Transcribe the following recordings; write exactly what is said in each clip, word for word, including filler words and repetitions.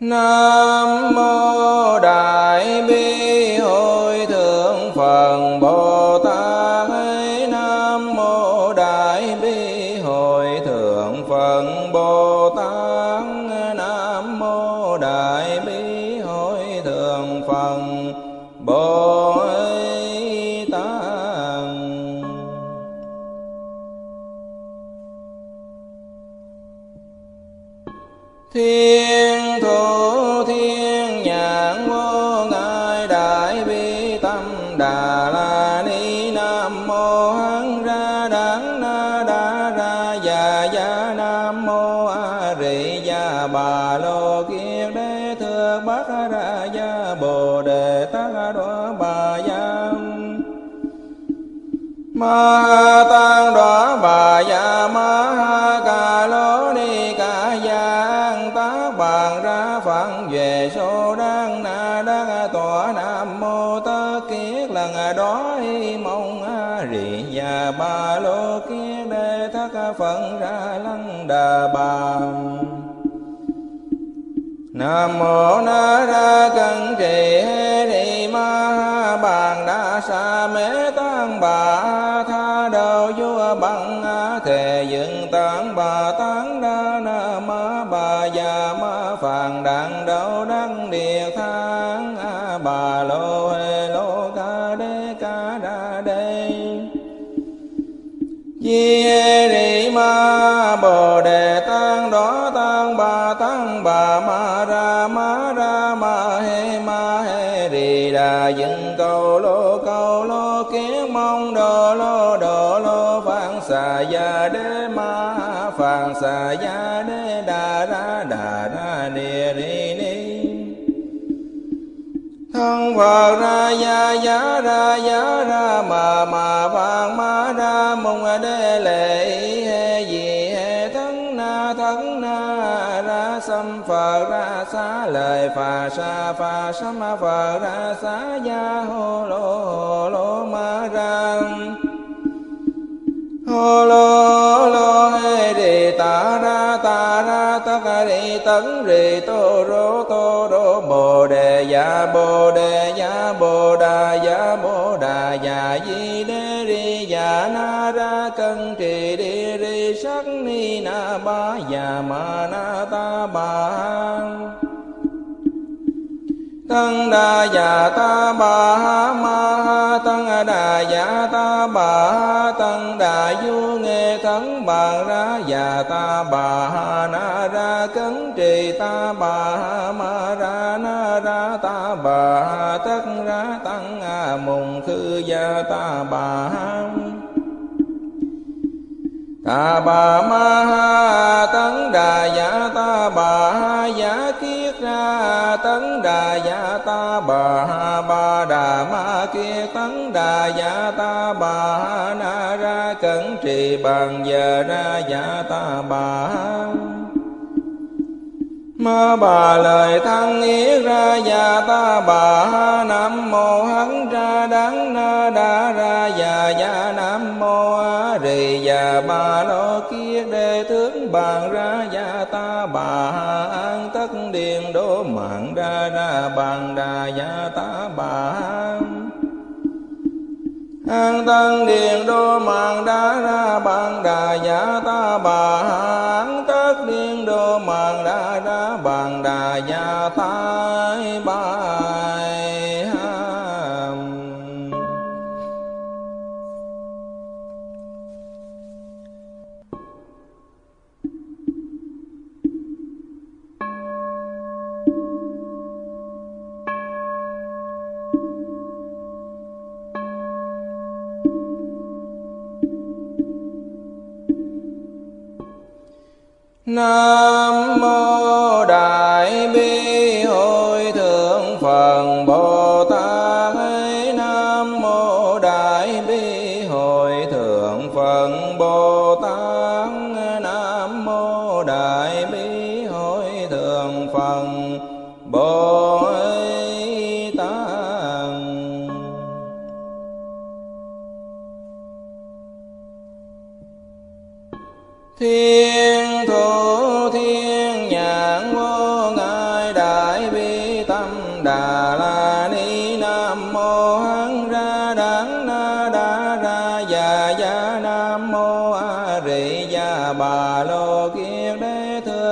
Nam mô Đại Bi Hội Thượng Phật Bồ Tát. Nam mô Đại Bi Hội Thượng Phật Bồ Tát. Nam mô Đại Bi Hội Thượng Phật Bồ Tát. Thiên thủ thiên nhãn vô ngại đại bi tâm đà la ni. Nam mô hán ra đản na đa ra già gia. Nam mô a rị gia bà lô kiết đế thượng bát ra gia bồ đề tát đoá bà gia. Ma ha tăng đoá bà gia. Ma ha ca lô ni ca gia. Tác bàn ra phận về số đăng na đăng tọa. Nam mô tất kiết lần đó y mong a rị gia ba lô kiết đế thất phận ra lăng đà bà. Nam mô na ra cân trì hê rị ma ha bàn đa sa mê tăng bà tha đầu vua bằng thề dựng tán bà tán đa na ma bà già ma phàn đàn đầu đăng địa thang bà lô hê lô ca đê ca đa đê. Di hê rị ma bồ đề tăng đó tăng bà tăng bà ma ra ma ra ma hê ma hê rị đà dựng cầu lô cầu lô kiết mong đồ lô đồ lô phạn xà gia đế ma phạn xà gia đế đà ra đà ra địa ri ni. Thân Phật ra gia giá ra giá ra mà mà vàng ma ra mong đế lệ hê gì hê thân na thân na ra xâm Phật ra xá lời phà sa phà sa ma Phật ra xá gia hô lô hô lô ma ra. Hô lô lô hê rì ta ra ta ra tất rì tấn rì tô rô tô rô bồ đề dạ bồ đề dạ bồ đà dạ bồ đà dạ di đê ri dạ na ra cân trì đi ri sắc ni na ba dạ ma na ta ba. Tăng đà dạ ta bà ha ma ha tăng đà dạ ta bà ha tăng đà du nghe thắng bà ra dạ ta bà ha na ra cấn trì ta bà ha ma ra na ra ta bà ha tất ra tăng a mùng khư gia ta bà ha. Ta bà ma ha tấn đà dạ ta bà ha giả kiết ra tấn đà dạ ta bà ha ba đà ma kiết tấn đà dạ ta bà ha na ra cẩn trì bàn giờ ra dạ ta bà ha. Ma bà lời thăng yết ra dạ ta bà ha. Nam mô hán ra đắng na đa ra dạ dạ. Nam mô a rị dạ bà lô kiết đế tướng bàn ra dạ ta bà ha. An tất điền đô mạng ra ra bàn đà dạ ta bà ha. An tân điền đô mạng đa ra bàn đà dạ ta bà ha. An tất điền đô mạng đa ra bàn đà dạ ta bà ha. Nam mô Đại Bi Hội Thượng Phật Bồ Tát. Nam mô Đại Bi Hội Thượng Phật Bồ Tát. Nam mô Đại Bi Hội Thượng Phật Bồ Tát. Thiên thủ thiên nhãn vô ngại đại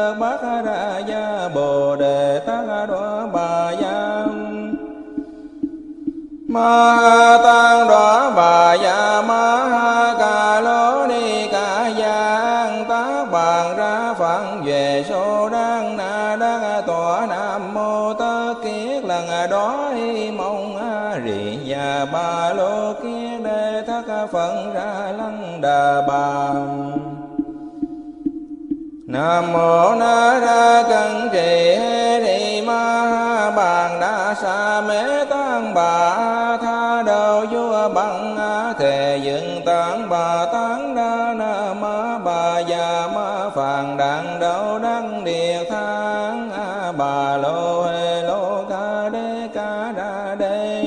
thước bát ra gia bồ đề tát đoá bà gia ma tăng đoá bà gia ma ca lô ni ca giang tác bàn ra phận về số đăng na đăng tọa nam mô tất kiết lần đó mong rì già ba lô kiết đề thất phận ra lăng đà bà nam mô na ra cân trì hê ni ma bàn đa sa mê tăng bà tha đầu vua bằng thề dựng tán bà tán đa na ma bà già ma phàn đặng đậu đăng địa thang bà lô hê lô ca đê ca đa đê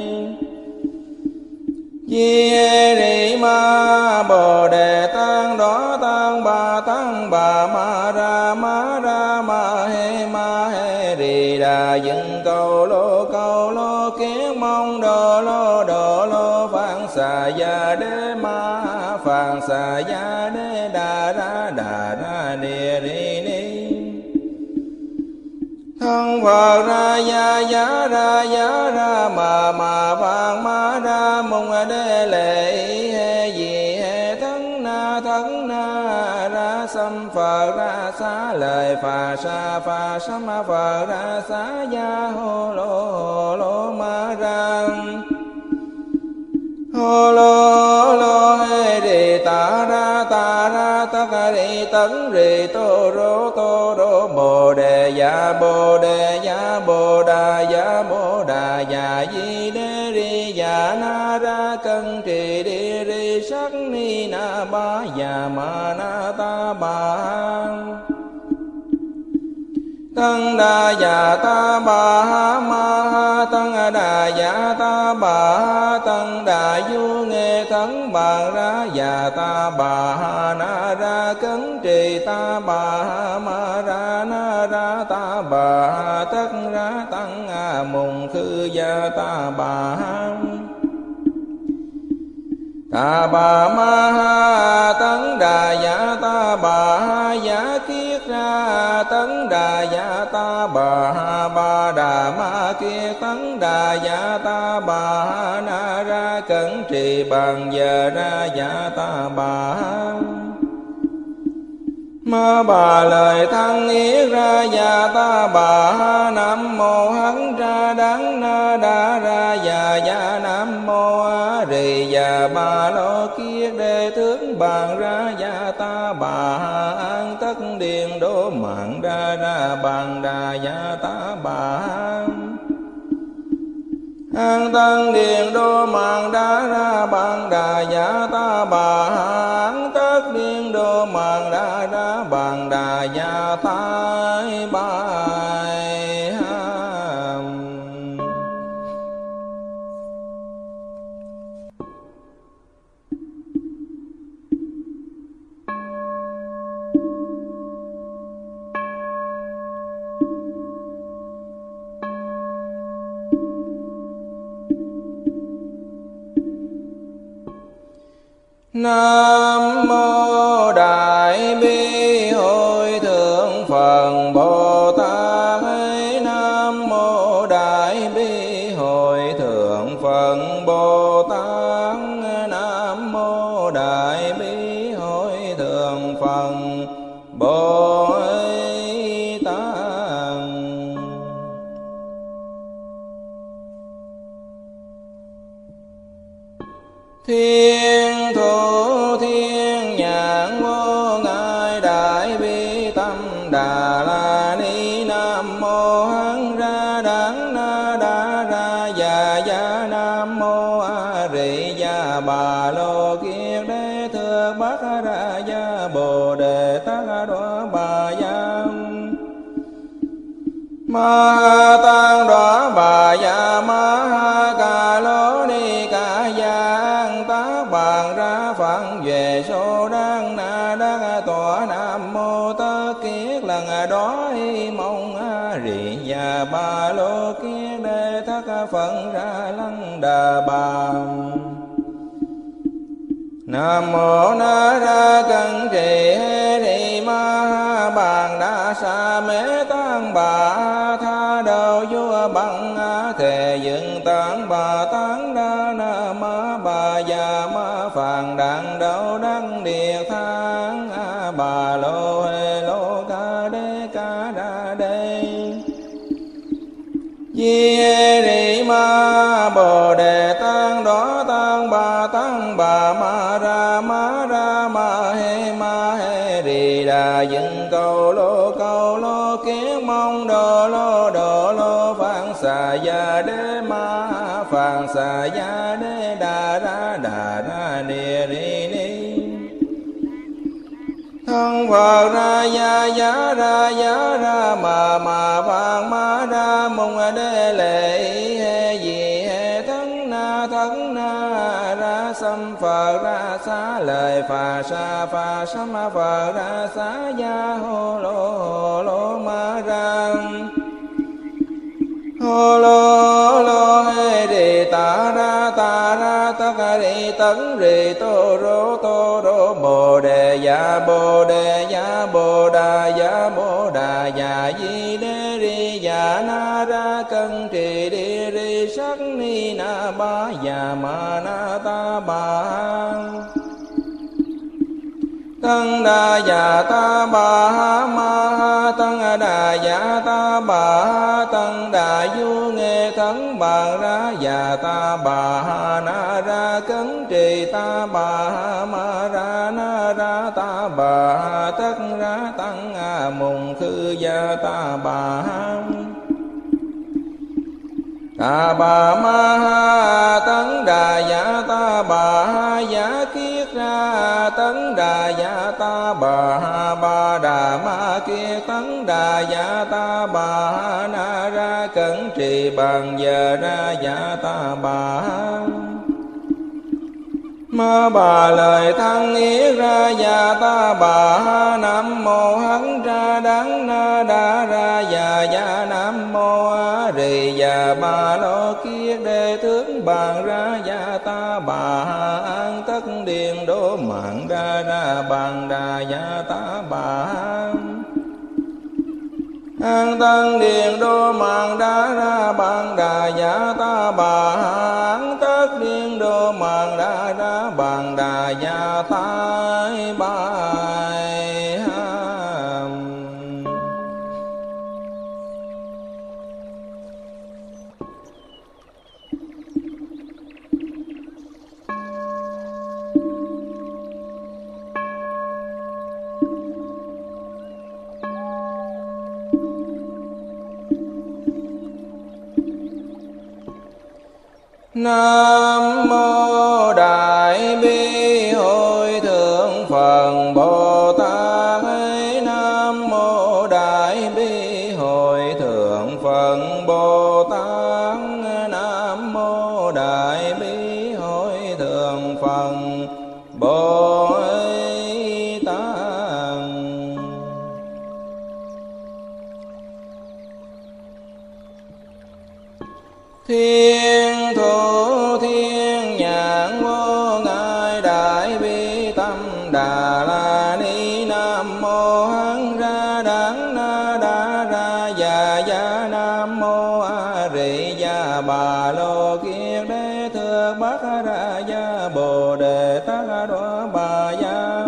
di hê ni ma bồ đề tăng đó tăng bà tăng bà ma ra ma ra ma hê ma hê rì đà dựng cầu lô cầu lô kiến mong đồ lô đồ lô phạn xà gia đế ma phạn xà gia đế đà ra đà ra địa ri ni thân Phật ra gia giá ra giá ra mà mà phạn ma ra mong đế lệ hê gì hê thân na thân na ra sam Phật ra xá lời phà sa phà sam Phật ra xá gia hô lô hô lô ma ra hô lô lô hê rì ta ra ta ra tất rì tấn rì tô rô tô rô bồ đề dạ bồ đề dạ bồ đà dạ bồ đà dạ di đê ri dạ na ra cân trì đi ri sắc ni na ba dạ ma na ta ba tăng đà dạ ta bà ha ma ha tăng đà dạ ta bà ha tăng đà du nghe thắng bàn ra dạ ta bà ha na ra cấn trì ta bà ha ma ra na ra ta bà ha tất ra tăng a mùng khư gia ta bà ha ta bà ma ha tấn đà dạ ta bà ha giả kiết ra tấn đà dạ ta bà ha ba đà ma kiết tấn đà dạ ta bà ha na ra cẩn trì bằng giờ ra dạ ta bà ha ma bà lời thăng yết ra dạ ta bà ha nam mô hắng ra đắng na đa ra dạ dạ nam mô a rì dạ ba lô kiết đề thước bàn ra dạ ta bà ha an tất điền đô mạng ra ra bàn đà dạ ta bà ha an tân điền đô mạng đa ra bàn đà dạ ta bà ha an tất điền đô mạng đa ra bàn đà dạ ta bài ha. Nam mô Đại Bi Hội Thượng Phật Bồ Tát. Nam mô Đại Bi Hội Thượng Phật Bồ Tát. Nam mô Đại Bi Hội Thượng Phật Bồ Tát. Thiên thủ thiên nhãn vô ngại đại bi tâm đà la ni. Nam mô hán ra đắng na đa ra già gia. Nam mô a rì gia bà lô kiết đế thước bát ra gia bồ đề tát đoá bà gia ma tăng đoá bà gia ma ca lô ni ca giang tác bàn ra phận về số đăng na đăng tọa nam mô tất kiết lần đó mong rì già ba lô kiết đề thất phận ra lăng đà bà nam mô na ra cân trì hê ni ma bàn đa sa mê tăng bà tha đầu vua bằng thề dựng tán bà tán đa na ma bà già ma phàn đàn đầu đăng địa thang bà lô hê lô ca đê ca đa đê di ri ma bồ đề tăng đó tăng bà tăng bà ma ra ma ra ma he ma he ri đà dựng cầu lô cầu lô kiến mong đồ lô đồ lô phạn xà gia đế ma phạn xà gia đế đà ra đà ra địa ri ni thân Phật ra ya ya ra ya ra ma ma vang ma ra mong đế lệ he gì he thân na thân na ra sam Phật ra xá lời phà sa phà sam Phật ra xá ya hô lô hô lô ma ra hô lô lô he đi ta ra ta ra ta ca đi tấn rì tô rô tô rô bồ đề ya bồ đề ya bồ đà ya bồ đà ya di đế ri ya na ra cân trì đi ri sắc ni na ba ya ma na ta ba tăng đà ya ta bà ma tăng đà ya ta bà tăng đà du nghe thắng bà ra ya ta bà na ra cấn trì ta bà ma ra na ra ta bà tất ra tăng mùng khư ya ta bà ta bà ma tấn đà ya ta bà ya kiết ra tấn đà ya ta bà ba đà ma kiết tấn đà ya ta bà na ra cẩn trì bằng giờ ra ya ta bà ma bà lời thăng yết ra ya ta bà nam mô hán ra đắng na đa ra ya ya nam mô a rì ya ba lô kiết đề tướng bàn ra ya ta bà an tất điền đô mạng ra ra bàn đà ya ta bà an tân điền đô mạng đa ra bàn đà ya ta bà an tất điền đô mạng đa ra bàn đà ya ta bài Nam mô Đại Bi Hội Thượng Phật Bồ Tát. Nam mô Đại Bi Hội Thượng Phật Bồ Tát. Nam mô Đại Bi Hội Thượng Phật Bồ Tát. Thiên thủ thiên nhãn vô ngại đại bi tâm đà la ni. Nam mô hán ra đắng na đa ra ya ya. Nam mô a rì ya bà lô kiết đế thượng bắc ra ya bồ đề tát đoá bà ya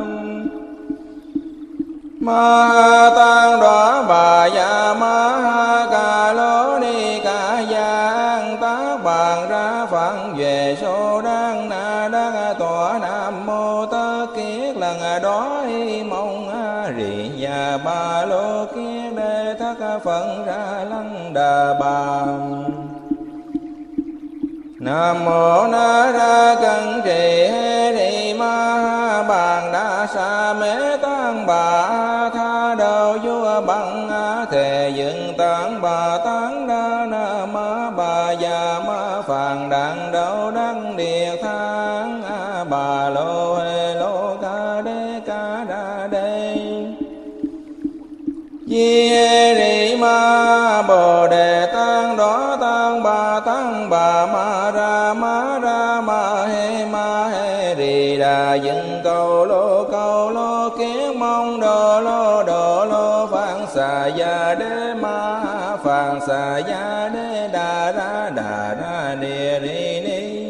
ma tăng đoá bà ya ma ca lô ni ca giang tác bàn ra phận về số đăng na đăng tọa. Nam mô tất kiết lần đó mong a rì ya ba lô kiết đế thất phận ra lăng đà bà. Nam mô na ra cân trì hê ri ma bàn đa sa mê tăng bà tha đầu vua bằng thề dựng tán bà tán đa na ma bà già ma phàn đàn đầu đăng địa thang bà lô hê lô ca đê ca đa đê di ri ma bồ đề tăng đó tăng bà tăng bà ma ra ma ra ma he ma he ri đà dựng cầu lô cầu lô kiến mong đồ lô gia đế ma phạn xà gia đế đà ra đà ra địa ri ni.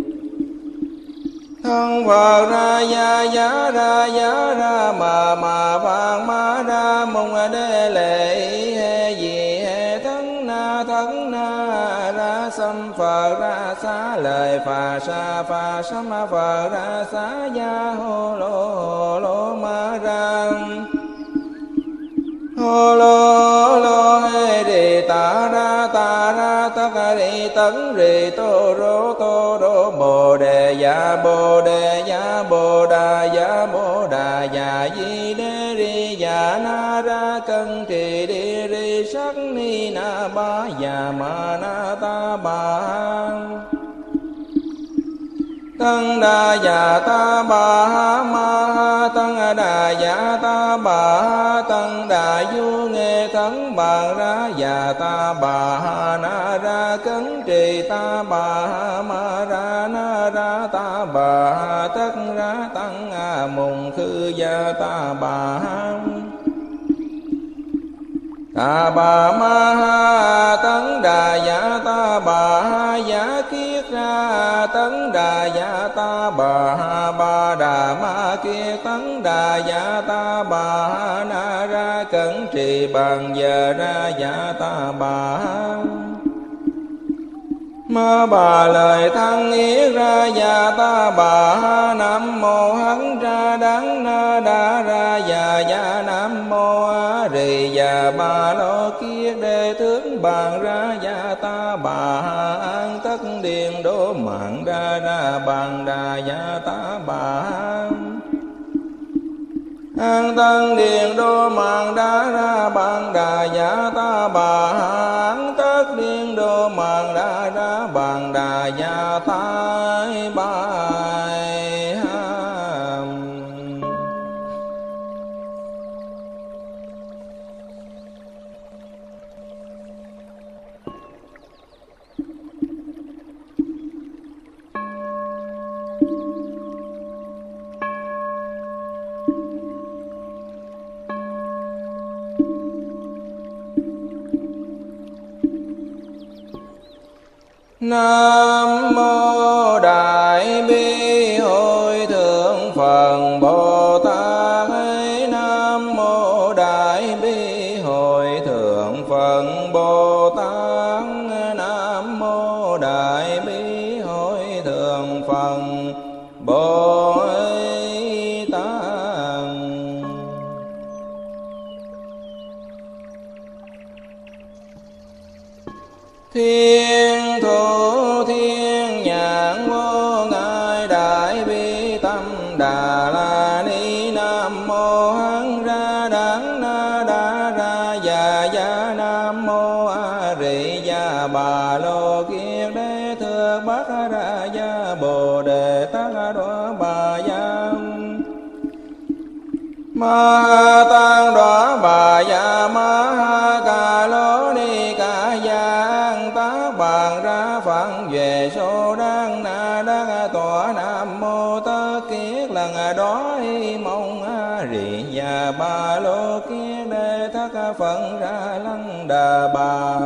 Thân Phật ra gia giá ra giá ra mà mà phạn ma ra mong đế lệ he gì he thân na thân na ra xâm Phật ra xá lời phà sa phà sâm Phật ra xá gia hô lô hô lô ma ra hô lô lô hê đi ta ra ta ra tất ri tấn ri tô rô tô rô bồ đề dạ bồ đề dạ bồ đà dạ bồ đà dạ di đê ri dạ na ra cân trì đi ri sắc ni na ba dạ ma na ta ba tăng đà dạ ta bà ha ma ha tăng đà dạ ta bà ha tăng đà du nghe thắng bàn ra dạ ta bà ha na ra cấn trì ta bà ha ma ra na ra ta bà ha tất ra tăng a mùng khư gia ta bà ha ta bà ma ha tấn đà dạ ta bà ha giả kiết ra tấn đà dạ ta bà ha ba đà ma kiết tấn đà dạ ta bà ha na ra cẩn trì bằng giờ ra dạ ta bà ha ma bà lời thăng yết ra dạ ta bà ha nam mô hấn ra đắng na đa ra dạ dạ nam mô a rì dạ bà lô kiết đề tướng bàn ra dạ ta bà ha an tất điền đô mạng ra ra bàn đà dạ ta bà ha an tân điền đô mạng đa ra bàn đà dạ ta bà ha an tất điền đô mạng đa ra bàn đà dạ ta bài ha. Nam mô Đại Bi Hội Thượng Phật Bồ Tát. Nam mô Đại Bi Hội Thượng Phật Bồ Tát. Nam mô Đại Bi Hội Thượng Phật Bồ Tát. Thiên thủ thiên nhãn vô ngại đại bi tâm đà la ni. Nam mô hán ra đắng na đa ra dạ dạ nam mô a rì dạ bà lô kiết đế thượng bát ra dạ bồ đề tát đoá bà dạ ma tăng đoá bà dạ ma ha ca lô ni ca giang tác bàn ra phận về số đăng na đăng tọa. Nam mô tất kiết lần đó mong a rì dạ ba lô kiết đế thất phận ra lăng đà bà.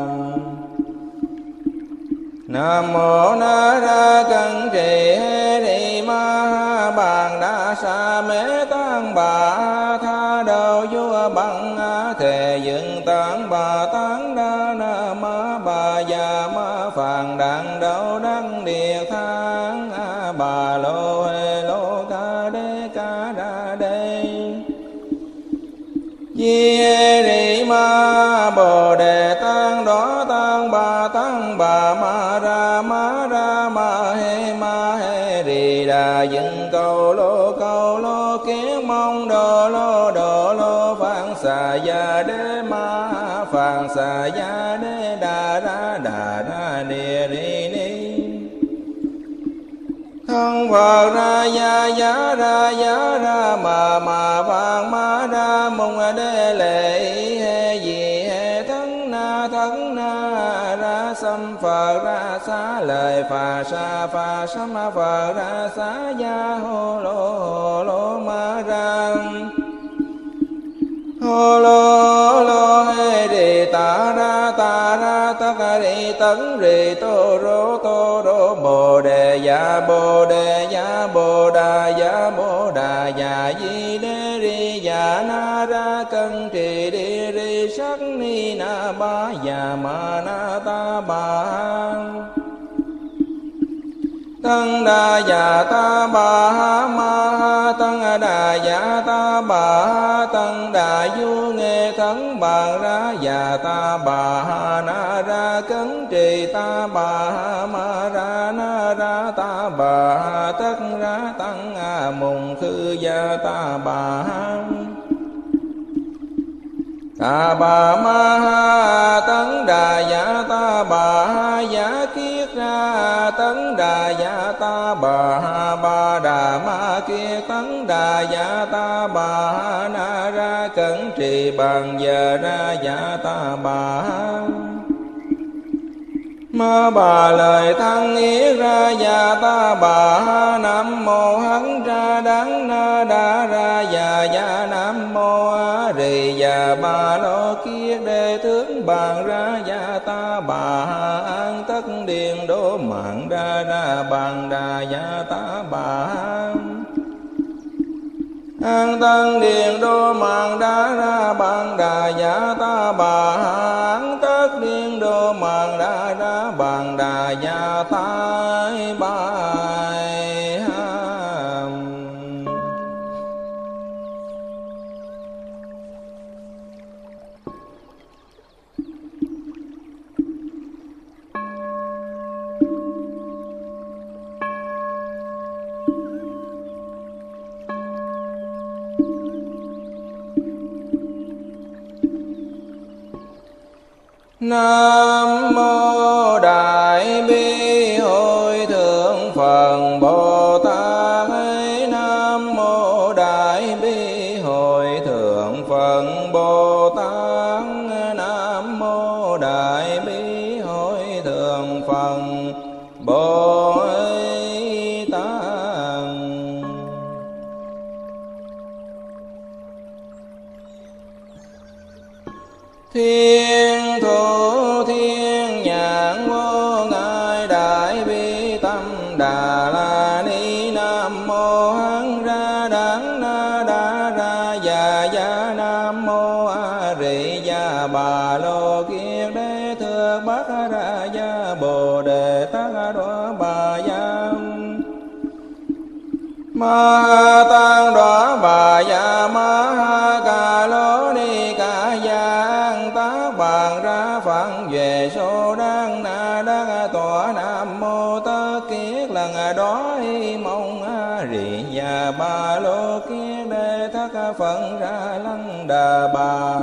Nam mô na ra cân trì hê ri ma ha bàn đa sa mê tăng bà tha đầu vua bằng thề dựng tán bà tán đa na ma bà già ma phàn đàn đầu đăng địa thang bà lô hê lô ca đê ca đa đê di hê ri ma bồ đề tăng đó tăng bà tăng bà ma ra ma ra ma hê ma hê ri đà dựng cầu lô cầu lô kiến mong đồ lô đồ lô phạn xà gia đế ma phạn xà gia đế đà ra đà ra địa ri ni. Thân Phật ra gia giá ra giá ra mà mà phạn ma ra mong đế lệ he gì he thân na thân na ra xâm Phật ra xá lời phà sa phà sâm Phật ra xá gia hô lô hô lô ma ra hô hô lô lô hê rì ta ra ta ra tất rì tấn rì tô rô tô rô bồ đề dạ bồ đề dạ bồ đà dạ bồ đà dạ di đê ri dạ na ra cân trì đi ri sắc ni na ba dạ ma na ta ba tăng đà dạ ta bà ha ma ha tăng đà dạ ta bà ha tăng đà du nghe thắng bàn ra dạ ta bà ha na ra cấn trì ta bà ha ma ra na ra ta bà ha tất ra tăng a mùng khư gia ta bà ha ta bà ma ha tấn đà dạ ta bà ha giả kiết ra tấn đà dạ ta bà ha ba đà ma kiết tấn đà dạ ta bà ha na ra cẩn trì bằng giờ ra dạ ta bà ha ma bà lời thăng yết ra dạ ta bà ha nam mô hấn ra đắng na đa ra dạ dạ nam mô a rì dạ ba lô kiết đề tướng bàn ra dạ ta bà ha an tất điền đô mạng ra ra bàn đà dạ ta bà ha an tân điền đô mạng đa ra bàn đà dạ ta bà ha an tất điền đô mạng đa ra bàn đà dạ ta bài ha. Nam mô Đại Bi Hội Thượng Phật Bồ Tát. Nam mô Đại Bi Hội Thượng Phật Bồ Tát. Nam mô Đại Bi Hội Thượng Phật Bồ Tát. Thiên thủ thiên nhãn vô ngại đại bi tâm đà la ni. Nam mô hán ra đắng na đa ra dạ dạ nam mô a rì dạ bà lô kiết đế thượng bát ra dạ bồ đề tát đoá bà dạ ma tăng đoá bà dạ ma ha ca lô ni ca giang tác bàn ra phận về số đăng na đăng tọa. Nam mô tất kiết lần đó y mong a rì dạ ba lô kiết đế thất phận ra lăng đà bà.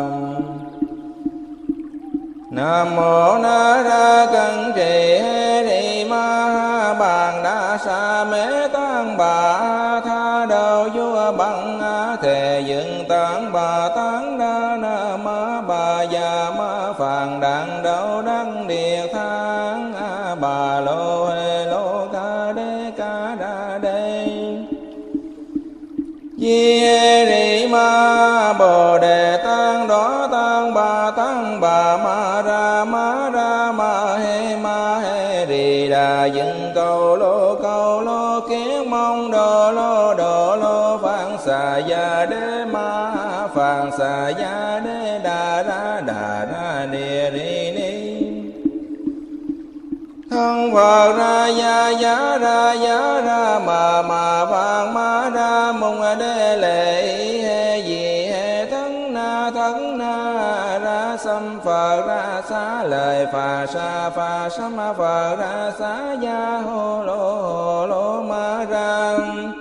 Nam mô na ra cân trì hê rì ma ha bàn đa sa mê tăng bà tha đầu vua bằng thề dựng tán bà tán đa na ma bà già ma phàn đặng đầu đăng địa thang a bà lô hê lô ca đê ca đa đê di hê rì ma bồ đề tăng đó tăng bà tăng bà ma ra ma ra ma hê ma hê rì đà dựng cầu lô cầu lô kiết mong đồ lô đồ lô phạn xà gia đế ma phạn xà gia đế đà ra đà ra địa ri ni thân Phật ra gia giá ra giá ra mà mà phạn ma ra mong đế lệ hê gì hê thân na thân na ra xâm Phật ra xá lời phà sa phà sám Phật ra xá gia hô lô hô lô ma ra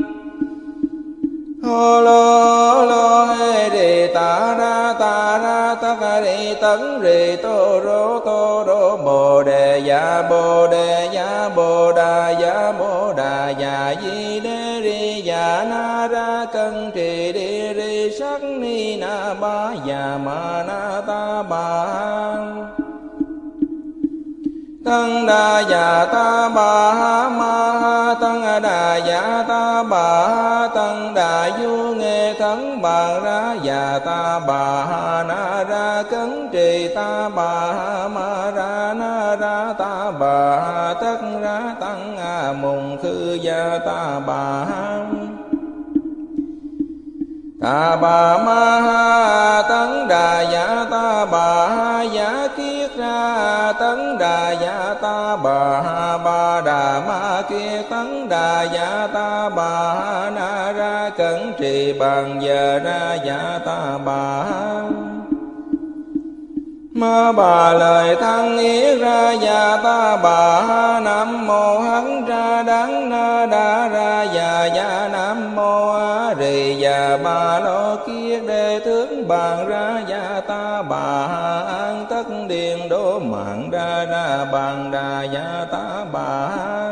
hô lô lô hê rì ta ra ta ra tất rì tấn rì tô rô tô rô bồ đề dạ bồ đề dạ bồ đà dạ bồ đà dạ di đê ri dạ na ra cân trì đi ri sắc ni na ba dạ ma na ta ba Tăng đà dạ ta bà ha ma ha tăng đà dạ ta bà ha tăng đà du nghe thắng bàn ra dạ ta bà ha na ra cấn trì ta bà ha ma ra na ra ta bà ha tất ra tăng a mùng khư gia ta bà ha ta bà ma ha tấn đà dạ ta bà ha giả kiết ra tấn đà dạ ta bà ha ba đà ma kiết tấn đà dạ ta bà ha na ra cẩn trì bằng giờ ra dạ ta bà ha ma bà lời thăng yết ra dạ ta bà ha nam mô hán ra đắng na đa ra dạ dạ nam mô a rì dạ ba lô kiết đề tướng bàn ra dạ ta bà ha an tất điền đô mạng ra ra bàn đà dạ ta bà ha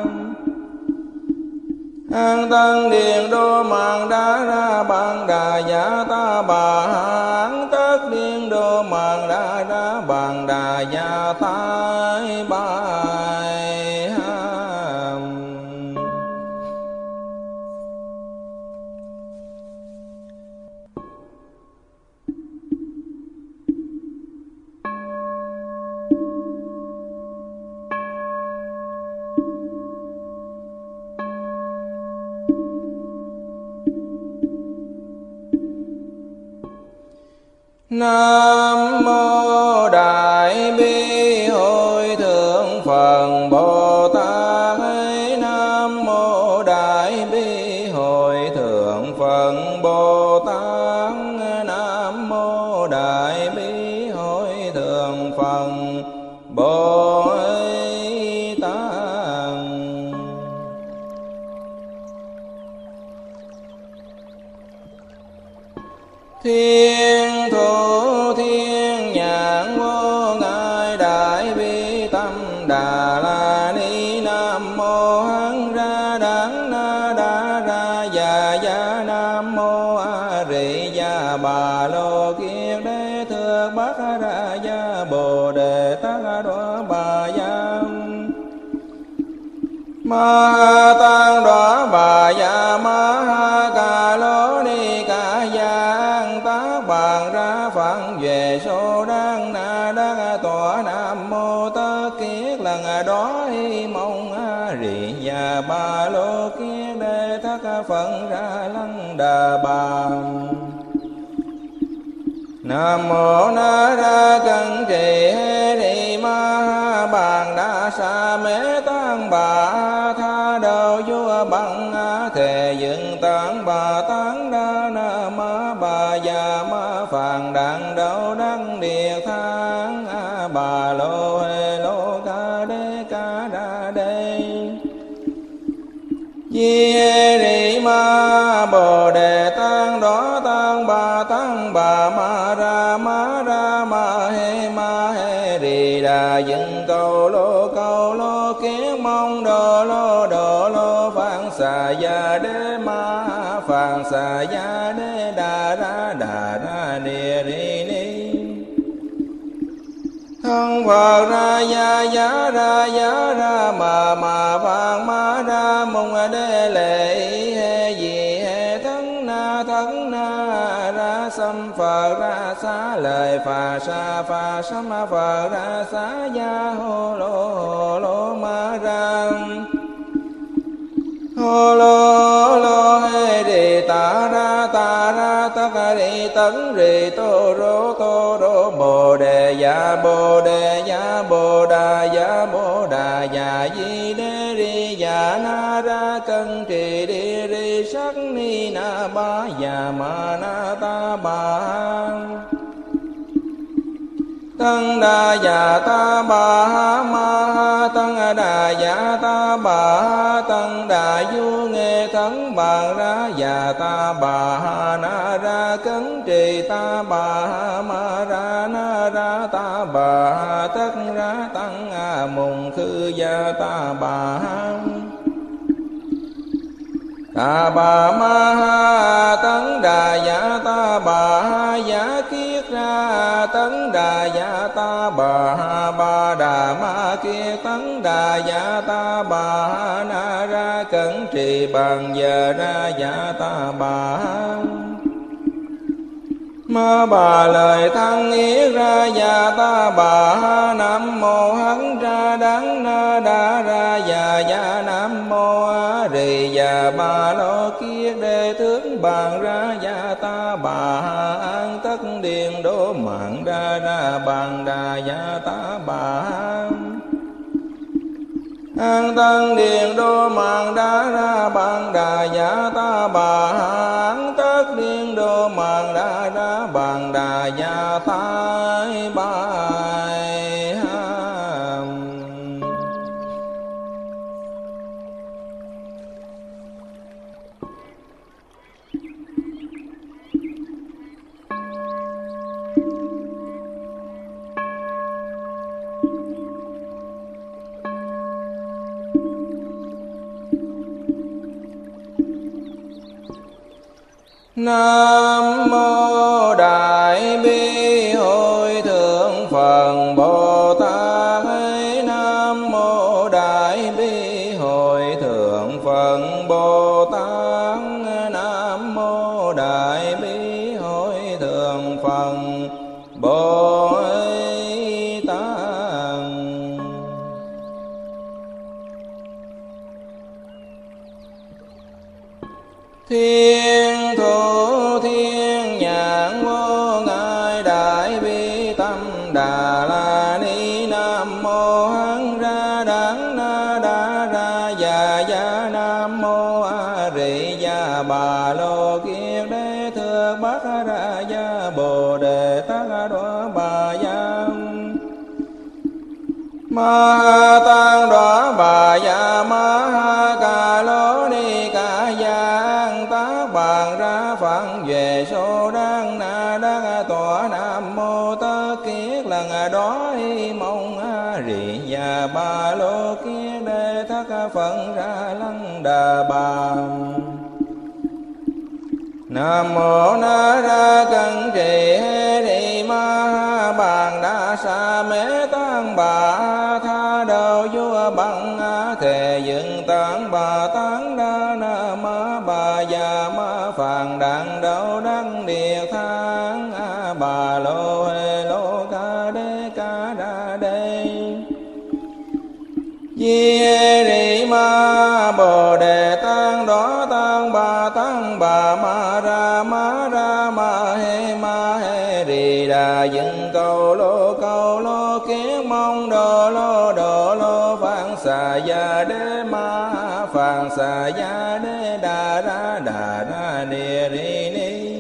an tân điền đô mạng đa ra bàn đà dạ ta bà ha an tất điền đô mạng đa ra bàn đà dạ ta bài ha. Nam mô Đại Bi Hội Thượng Phật Bồ Tát. Nam mô Đại Bi Hội Thượng Phật Bồ Tát. Nam mô Đại Bi Hội Thượng Phật Bồ Tát. Thiên thủ thiên nhãn vô ngại đại bi tâm đà la ni. Nam mô hán ra đắng na đa ra dạ dạ nam mô a rì dạ bà lô kiết đế thượng bát ra dạ bồ đề tát đoá bà dạ ma tăng đoá bà dạ ma ha ca lô ni ca giang tác bàn ra phận về số đăng na đăng tọa. Nam mô tất kiết lần đó hi mong a rì dạ ba lô kiết đế thất phận ra lăng đà bà. Nam mô na ra cẩn trì hê ni ma ha bàn đa sa mê tăng bà tha đầu vua bằng a thề dựng tán bà tán đa na ma bà già ma phàn đàn đầu đăng địa thang a bà lô hê lô ca đê ca đa đê di hê ni ma bồ đề tăng đó tăng bà tăng bà ma ra ma ra ma hê ma hê rì đà dựng cầu lô cầu lô kiết mong đồ lô đồ lô phạn xà gia đế ma phạn xà gia đế đà ra đà ra địa ri ni thân Phật ra gia giá ra giá ra mà mà phạn ma ra mong đế lệ hê gì hê thân na thân na ra xâm Phật ra xá lời phà sa phà sâm Phật ra xá gia hô lô hô lô ma ra hô lô lô hê đi ta ra ta ra tất đi tấn rì tô rô tô rô bồ đề dạ bồ đề dạ bồ đà dạ bồ đà dạ di đê ri dạ na ra cân trì đi ri sắc ni na ba dạ ma na ta ba tăng đà dạ ta bà ha ma ha tăng đà dạ ta bà ha tăng đà du nghe thắng bàn ra dạ ta bà ha na ra cấn trì ta bà ha ma ra na ra ta bà ha tất ra tăng a mùng khư gia ta bà ha ta bà ma ha tấn đà dạ ta bà ha giả kiết ra tấn đà dạ ta bà ba đà ma kia tấn đà dạ ta bà na ra cẩn trì bằng giờ ra dạ ta bà ma bà lời thăng yết ra dạ ta bà nam mô hấn ra đắng na đa ra dạ dạ nam mô a rì dạ bà lô kiết đề tướng bàn ra dạ ta bà an tất điền đô mạng ra ra bàn đà dạ ta bà an tân điền đô mạng đa ra bàn đà dạ ta bà an tất điền đô mạng đa ra bàn đà dạ ta bài ham. Nam mô Đại Bi Hội Thượng Phật Bồ Tát. Nam mô Đại Bi Hội Thượng Phật Bồ Tát. Nam mô Đại Bi Hội Thượng Phật Bồ Tát. Thiên thủ thiên nhãn vô ngại đại bi tâm đà la ni. Nam mô hán ra đắng na đa ra dạ dạ nam mô a rì dạ bà lô kiết đế thượng bát ra dạ bồ đề tát đoá bà dạ ma tăng đoá bà dạ ma ca lô ni ca giang tác bàn ra phận về số đăng na đăng tọa. Nam mô tất kiết lần đó y mong a rì dạ ba lô kiết đề thất phận ra lăng đà bà. Nam mô na ra cẩn trì hê ri ma bàn đa sa mê tăng bà tha đầu vua bằng thề dựng tán bà tán đa na ma bà già ma phàn đàn đầu đăng địa thang a bà lô hê lô ca đê ca đa đê di hê ri ma bồ đề tăng đó tăng bà tăng bà ma ra ma ra ma hê ma hê ri đà dựng cầu lô cầu lô kiết mong đồ lô đồ lô phạn xà gia đế ma phạn xà gia đế đà ra đà ra địa ri ni.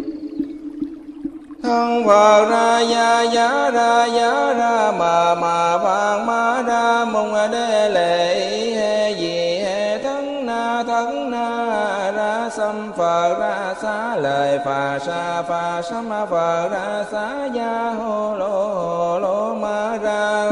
Thân Phật ra ya ya ra ya ra ma ma vang ma ra mong đế lệ hê gì hê thân na thân na ra sam Phật ra xá lời phà sa phà sa ma Phật ra xá ya hô lô hô lô ma ra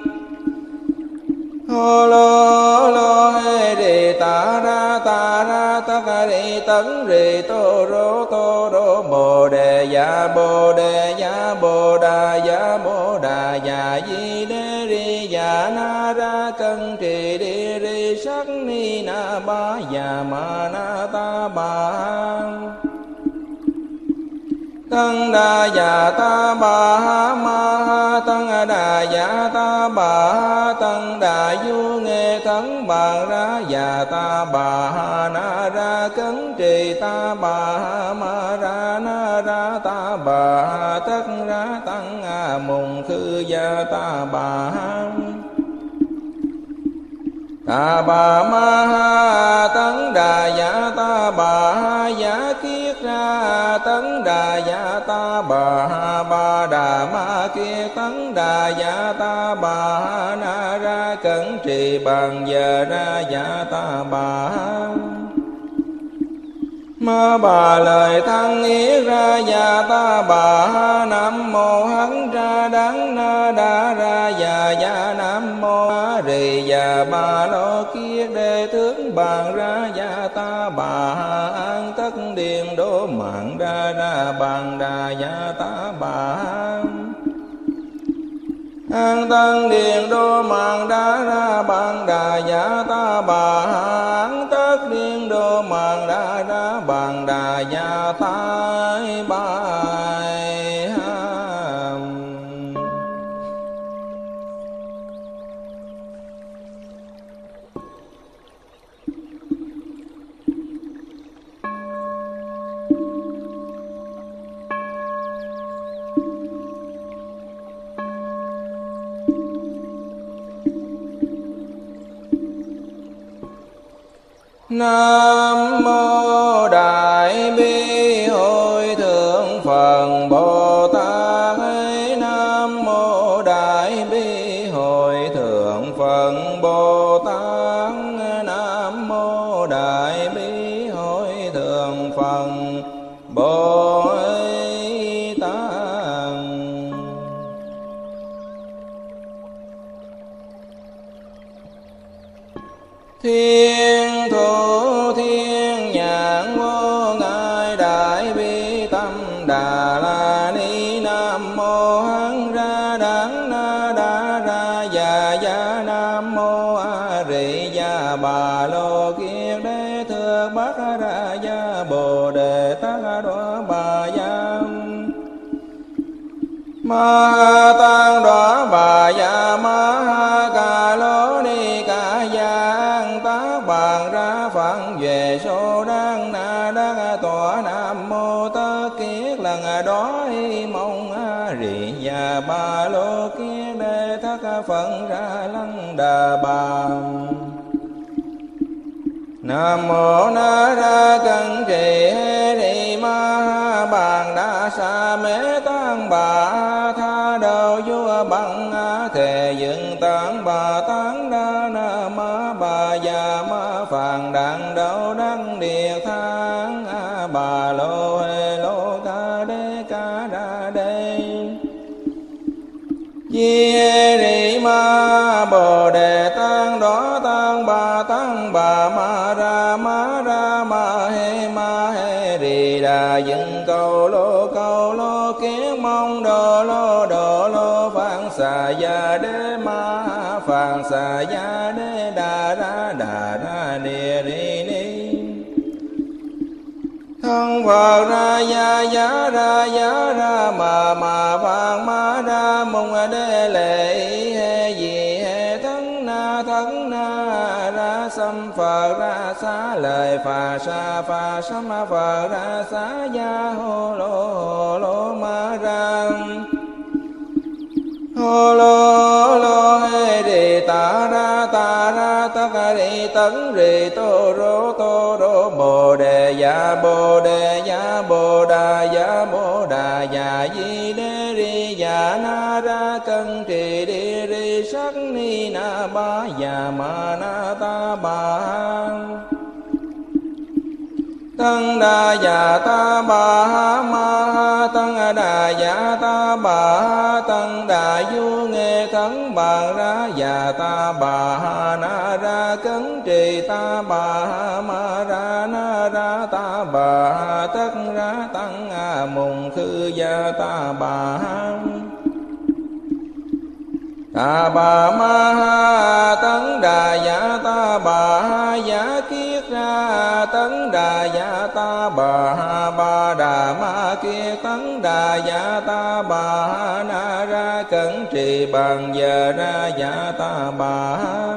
hô lô lô hê ri ta ra ta ra ta ca ri tấn ri tô rô tô rô bồ đề ya bồ đề ya bồ đà ya bồ đà ya di đế ri ya na ra cân trì đi ri sắc ni na ba ya ma na ta ba tăng đà dạ ta bà ma tăng đà dạ ta bà tăng đà du nghe thắng bà ra dạ ta bà na ra cấn trì ta bà ma ra na ra ta bà tất ra tăng mùng khư gia ta bà ta bà ma tấn đà dạ ta bà giả kiết ra tấn đà dạ ta bà ba đà ma kia tấn đà dạ ta bà na ra cẩn trì bằng giờ ra dạ ta bà ma bà lời thăng yết ra dạ ta bà nam mô hấn ra đắng na đa ra dạ dạ nam mô a rì dạ bà lô kiết đề tướng bàn ra dạ ta bà an tất điền đô mạng ra ra bàn đà dạ ta bà An Tân Điền Đô Mạng Đa Ra Bàn Đà Dạ Ta Bà An Tất Điền Đô Mạng Đa Ra Bàn Đà Dạ Tai Bài Hàm. Nam mô Đại Bi Hội Thượng Phật Bồ Tát. Nam mô Đại Bi Hội Thượng Phật Bồ Tát. Nam mô Đại Bi Hội Thượng Phật Bồ Tát. Thiên thủ thiên nhãn vô ngại đại bi tâm đà la ni. Nam mô hán ra đắng na đa ra già gia. Nam mô a rị gia bà lô kiết đế thượng bát ra gia bồ đề tát đoá bà gia. Ma tăng đoá bà gia ma ha ca lô ni ca gia. Tác bàn ra phận về số đăng na đắc tọa. Nam mô tất kiết lần đó y mong a rị gia ba lô kiết đế thất phận ra lăng đà bà. Nam mô na ra cân trì hê rị ma ha bàn đa sa mê tăng bà tha đầu vua bằng a thề dựng tán bà tán đa na ma bà già ma phàn đặng đậu đăng điệt thang a bà lô hê lô ca đê ca đa đê. Di rị ma bồ đề tăng đó tăng bà tăng bà ma ra ma ra ma hê ma hê rị đà dựng cầu lô cầu lô kiến mong đồ lô đồ lô phạn xà gia đế ma phạn xà gia đế đà ra đà ra địa rị ni. Thân Phật ra gia giá ra giá ra mà mà phạn ma ra mong đế lệ hê gì hê thân na thân na ra xâm Phật ra xá lời phà sa phà sám Phật ra xá gia hô lô hô lô ma ra. Hô lô lô hê rị ta ra ta ra tất rị tấn rị tô rô tô rô bồ đề dạ bồ đề dạ bồ đà dạ bồ đà dạ di đế rị dạ na ra cân trì đi rị sắc ni na ba dạ ma na ta ba. Tăng đà dạ ta bà ha ma ha tăng đà dạ ta bà ha tăng đà du nghe thắng bàn ra dạ ta bà ha na ra cấn trì ta bà ha ma ra na ra ta bà ha tất ra tăng a mùng khư gia ta bà ha. Ta bà ma ha tấn đà dạ ta bà ha giả kiết ra tấn đà dạ ta bà ha ba đà ma kiết tấn đà dạ ta bà ha na ra cẩn trì bàn giờ ra dạ ta bà ha.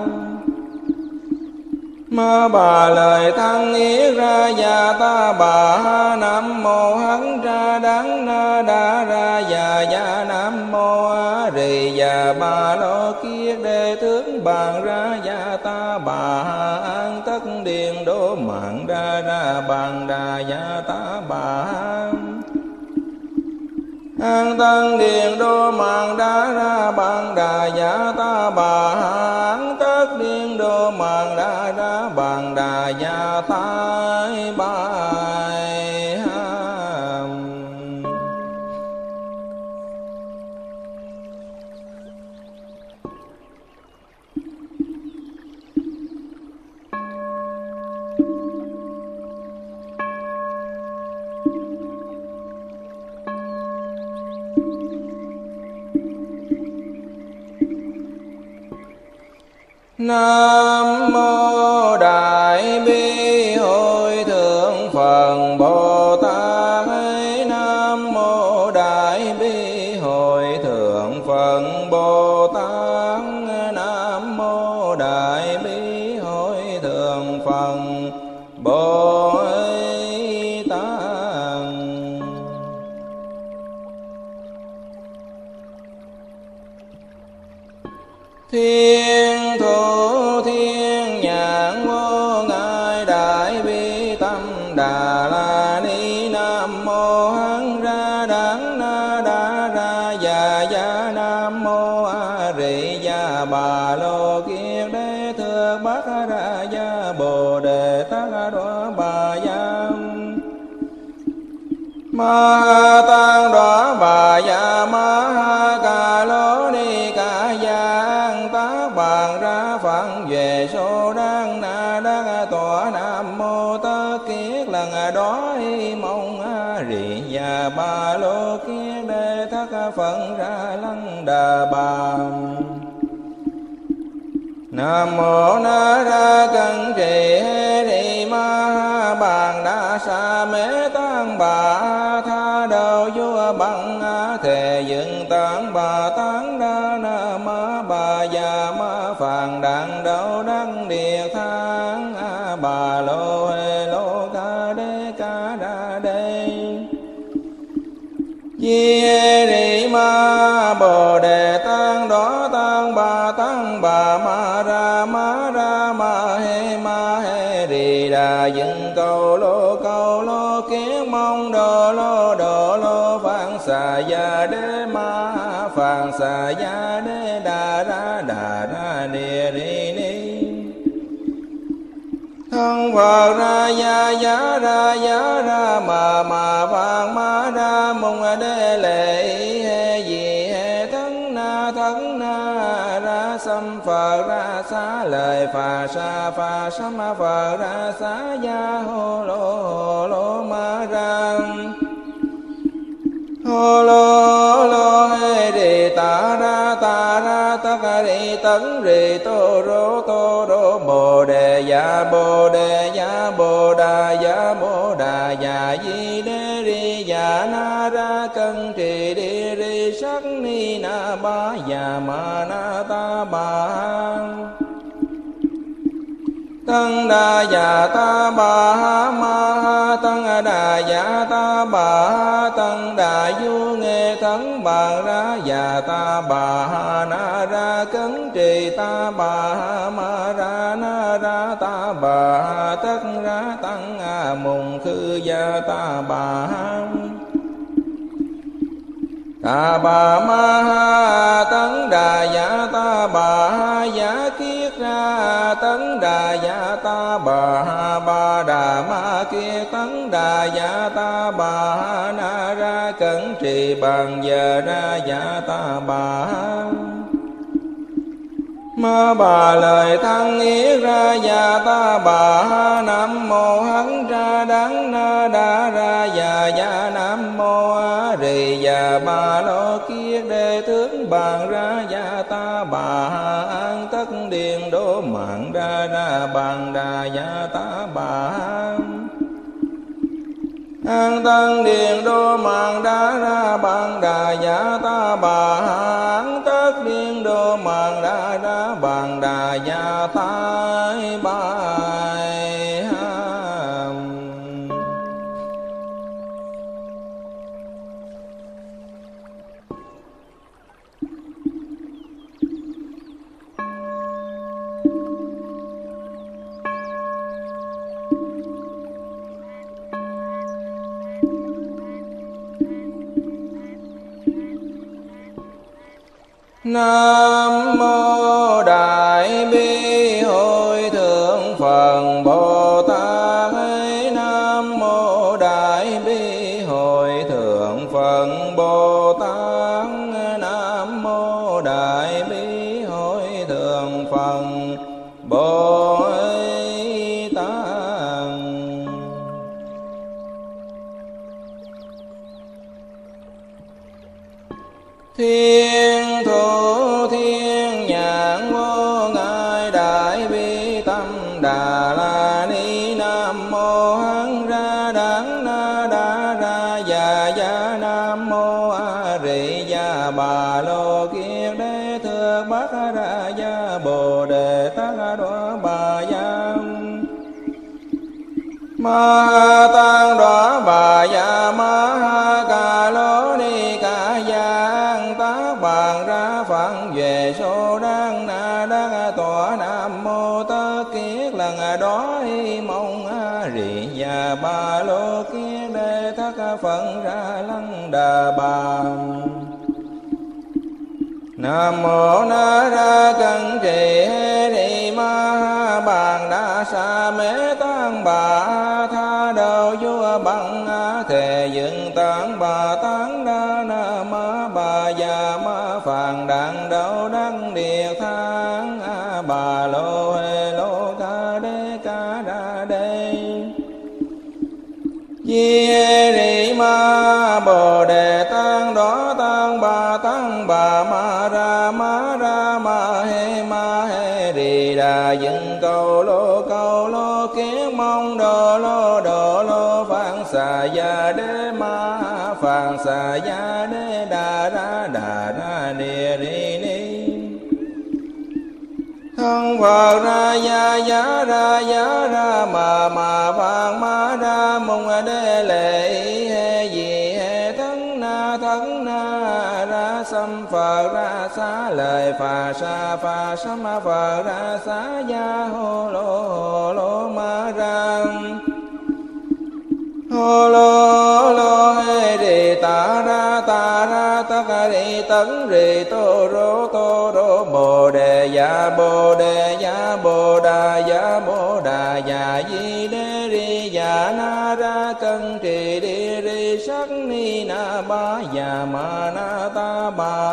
Ma bà lời thăng yết ra dạ ta bà ha. Nam mô hán ra đắng na đa ra dạ dạ. Nam mô a rị dạ bà lô kiết đế tướng bàn ra dạ ta bà ha. An tất điền đô mạng ra ra bàn đà dạ ta bà ha. An tân điền đô mạng đa ra bàn đà dạ ta bà ha. An tất điền đô mạng đa ra bàn đà dạ tai bài hàm. Nam mô Đại Bi Hội Thượng Phật Bồ Tát. Nam mô Đại Bi Hội Thượng Phật Bồ Tát. Nam mô Đại Bi Hội Thượng Phật Bồ Tát. Thiên thủ thiên nhãn vô ngại đại bi tâm đà la ni. Nam mô hán ra đắng na đa ra già gia. Nam mô a rị gia bà lô kiết đế thượng bát ra gia bồ đề tát đoá bà gia. Ma tăng đoá bà gia ma ha ca lô ni ca giang tác bàn ra phận về số đăng na đăng tọa. Nam mô tất kiết lần đó mong a rị gia ba lô kiết đế thất phận ra lăng đà bà. Nam mô na ra cân trì hê rị ma ha bàn đa sa mê tăng bà tha đầu vua bằng thề dựng tán bà tán đa na ma bà già ma phàn đặng đậu đăng địa thang a bà lô hê lô ca đê ca đa đê. Chi hê rị ma bồ đề tăng đó tăng bà tăng bà ma ra ma ra ma hê ma hê rị đà dựng cầu lô cầu lô kiến mong đồ lô đồ lô phạn xà gia đế ma phạn xà gia đế đà ra đà ra địa rị ni. Thân Phật ra gia giá ra giá ra mà mà phạn ma ra mong đế lệ hê gì hê thân na thân na ra xâm Phật ra xá lời phà sa phà sám Phật ra xá gia hô lô hô lô ma ra. Hô lô lô hê rị ta ra ta ra tất rị tấn rị tô rô tô rô bồ đề dạ bồ đề dạ bồ đà dạ bồ đà dạ di đế rị dạ na ra cân trì đi rị sắc ni na ba dạ ma na ta ba. Tăng đà dạ ta bà ha ma ha tăng đà dạ ta bà ha tăng đà du nghe thắng bàn ra dạ ta bà ha na ra cấn trì ta bà ha ma ra na ra ta bà ha tất ra tăng a mùng khư gia ta bà ha. Ta bà ma ha tấn đà dạ ta bà ha giả kiết ra tấn đà dạ ta bà ha ba đà ma kia tấn đà dạ ta bà ha na ra cẩn trì bằng giờ ra dạ ta bà ha. Ma bà lời thăng yết ra dạ ta bà ha. Nam mô hán ra đắng na đa ra dạ dạ. Nam mô a rị dạ ba lô kiết đế tướng bàn ra dạ ta bà ha. An tất điền đô mạng ra ra bàn đà dạ ta bà ha. An tân điền đô mạng đa ra bàn đà dạ ta bà ha. An tất điền đô mạng đa ra bàn đà dạ ta bà ha. Nam mô Đại Bi Hội Thượng Phật Bồ Tát. Nam mô Đại Bi Hội Thượng Phật Bồ Tát. Nam mô Đại Bi Hội Thượng Phật Bồ Tát. Thiên thủ thiên nhãn vô ngại đại thước bát ra gia bồ đề tát đoá bà gia ma ha tăng đoá bà gia ma ha ca lô ni ca giang tác bàn ra phận về số đăng na đăng tọa nam mô tất kiết lần đó y mong a rì và ba lô kiết đề thất phận ra lăng đà bà nam mô na ra cân trì hê ni ma ha bàn đa sa mê tăng bà tha đầu vua bằng thề dựng tán bà tán đa na ma bà già ma phàn đàn đầu đăng địa thang bà lô hê lô ca đê ca đa đê di hê ni ma bồ đề tăng đó tăng bà tăng bà ma ra ma ra ma hê ma hê rì đà dựng cầu lô cầu lô kiết mong đồ lô đồ lô phạn xà gia đế ma phạn xà gia đế đà ra đà ra địa ri ni thân Phật ra gia giá ra giá ra mà mà vàng ma ra mong đế lệ hê gì hê thân na thân na ra xâm Phật ra xá lời phà sa phà sa ma Phật ra xá gia hô lô hô lô ma ra hô lô lô hê rì ta ra ta ra ta ca rì tấn rì tô rô tô rô bồ đề dạ bồ đề dạ bồ đà dạ bồ đà dạ di đê ri dạ na ra cân trì đi ri sắc ni na ba dạ ma na ta ba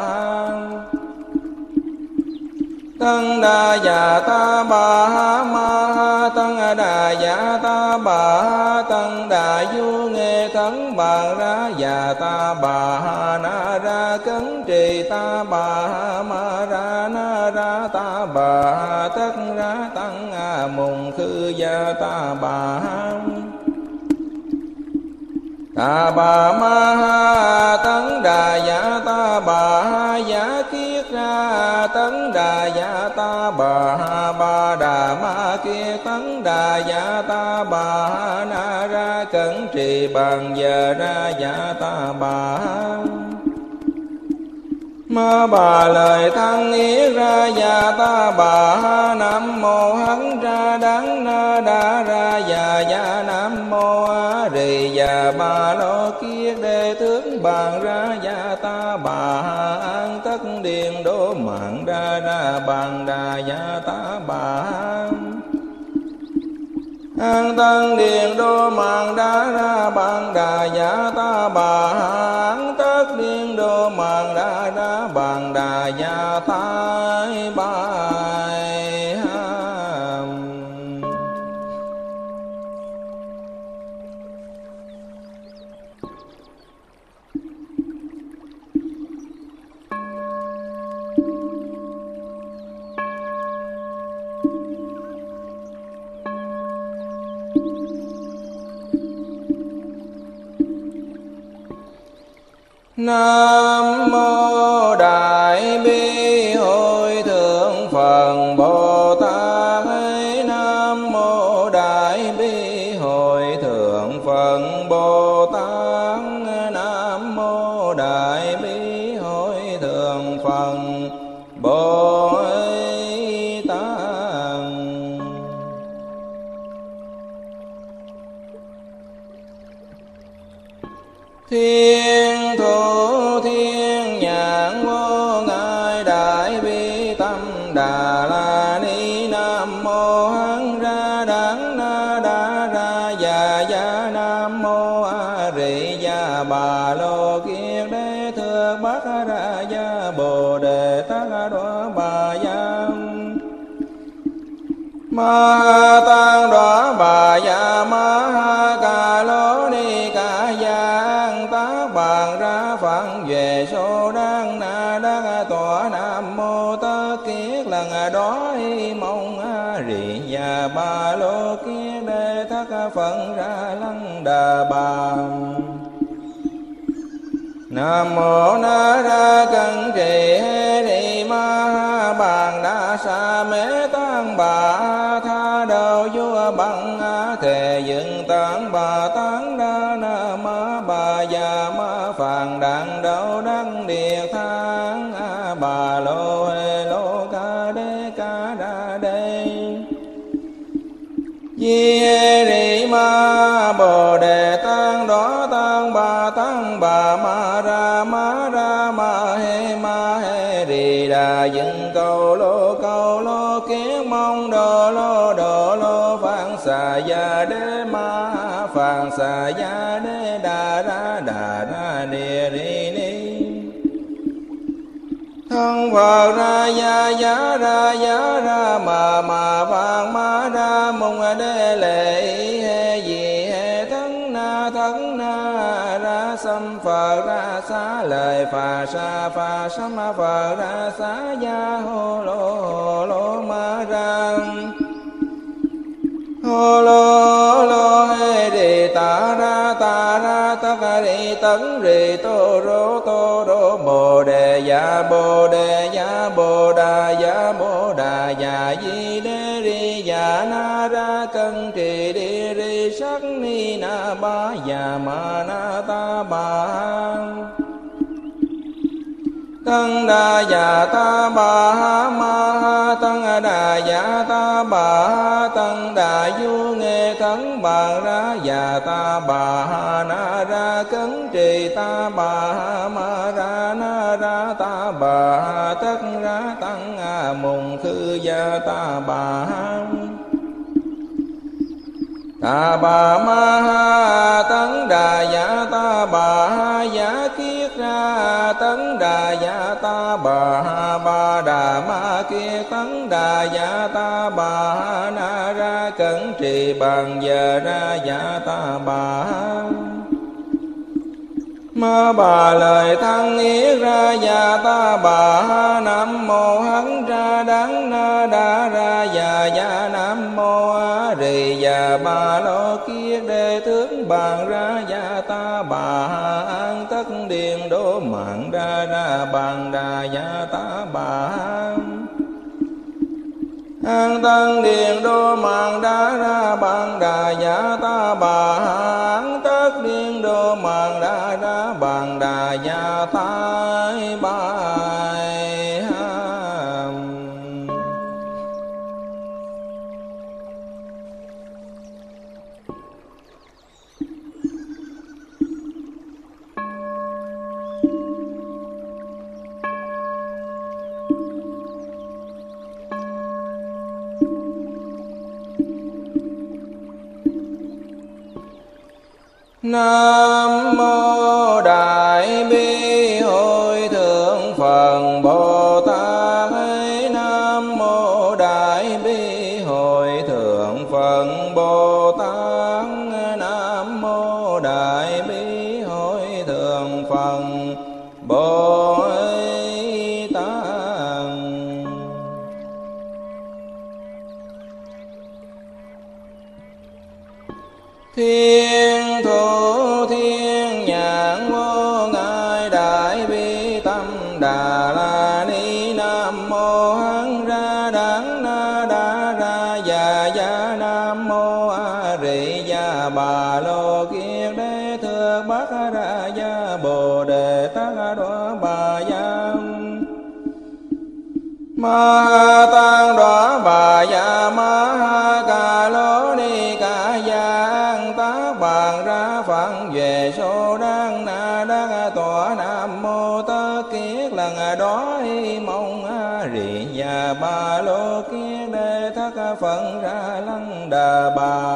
tăng đà dạ ta bà ha ma ha tăng đà dạ ta bà ha tăng đà du nghe thắng bà ra dạ ta bà ha na ra cấn trì ta bà ha ma ra na ra ta bà ha tất ra tăng a mùng khư gia ta bà ha ta bà ma ha tấn đà dạ ta bà ha giả kiết ra tấn đà dạ ta bà ha ba đà ma kiết tấn đà dạ ta bà ha na ra cẩn trì bằng giờ ra dạ ta bà ha ma bà lời thăng yết ra dạ ta bà ha nam mô hắng ra đắng na đa ra dạ dạ nam mô a rì dạ ba lô kiết đề tướng bàn ra dạ ta bà ha an tất điền đô mạng ra ra bàn đà dạ ta bà ha an tân điền đô mạng đa ra bàn đà dạ ta bà ha an tất điền đô mạng đa ra bàn đà dạ ta bài ha Nam mô Đại Bi Hội Thượng Phật Bồ Tát. Nam mô Đại Bi Hội Thượng Phật Bồ Tát. Nam mô Đại Bi Hội Thượng Phật Bồ Tát. Thiên thủ thiên nhãn vô ngại đại bi tâm đà la ni. Nam mô hán ra đắng na đa ra già gia. Nam mô a rì gia bà lô kiết đế thước bát ra gia bồ đề tát đoá bà gia ma ha tăng đoá bà gia ma ha ca lô ni ca giang tác bàn ra phận về số đăng na đăng tọa nam mô tất kiết lần đó y mong a rì gia ba lô kiết đề thất phận ra lăng đà bà nam mô na ra cân trì hê ni ma ha bàn đa sa mê tăng bà tha đầu vua bằng thề dựng tăng bà tăng đa na ma bà già ma phàn đặng đậu đăng địa thang bà lô hê lô ca đê ca đa đê di ri ma bồ đề tăng đó tăng bà tăng bà ma ra ma ra ma hê ma hê ri đà dựng cầu lô cầu lô kiến mong đồ lô đồ lô phạn xà gia đế ma phạn xà gia đế đà ra đà ra địa ri ni thân Phật ra ya ya ra ya ra ma ma vang ma ra mong đế lệ he gì he thân na thân na ra sam Phật ra xá lời phà sa phà sam Phật ra xá ya hô lô hô lô ma ra hô lô lô hê rì ta ra ta ra ta ca rì tấn rì tô rô tô rô bồ đề ya bồ đề ya bồ đà ya bồ đà ya di đê ri ya na ra cân trì đi ri sắc ni na ba ya ma na ta ba tăng đà ya ta bà ma ha tăng đà ya ta bà tăng đà du nghe khấn bàn ra ya ta bà na ra cấn trì ta bà ma ra na ra ta bà tất ra tăng mùng khư ya ta bà ta bà ma ha tấn đà ya ta bà ya kiết ra tấn đà ya ta bà ba đà ma kia tấn đà ya ta bà na ra cẩn trì bằng giờ ra ya ta bà ma bà lời thăng yết ra ya ta bà nam mô hấn ra đắng na đa ra ya ya nam mô a rì ya ba lô kia đề tướng bàn ra ya ta bà an tất điền đô mạng ra ra bàn đà ya ta bà an tân điền đô mạng đa ra bàn đà ya ta bà an tất điền đô mạng đa ra bàn đà ya ta bài Nam mô Đại Bi Hội Thượng Phật Bồ Tát. Nam mô Đại Bi Hội Thượng Phật Bồ Tát. Nam mô Đại Bi Hội Thượng Phật Bồ Tát. Thiên thủ thiên nhãn vô ngại đại bi tâm đà la ni. Nam mô hán ra đắng na đa ra ya ya. Nam mô a rì ya bà lô kiết đế thượng bát ra ya bồ đề tát đoá bà ya ma tăng đoá bà ya ma ha ca lô ni ca ya an tác bàn ra phận về số đăng na đắc tọa. Nam mô tất kiết lần đó mong a rì ya ba lô kiết đế thất phận ra lăng đà bà.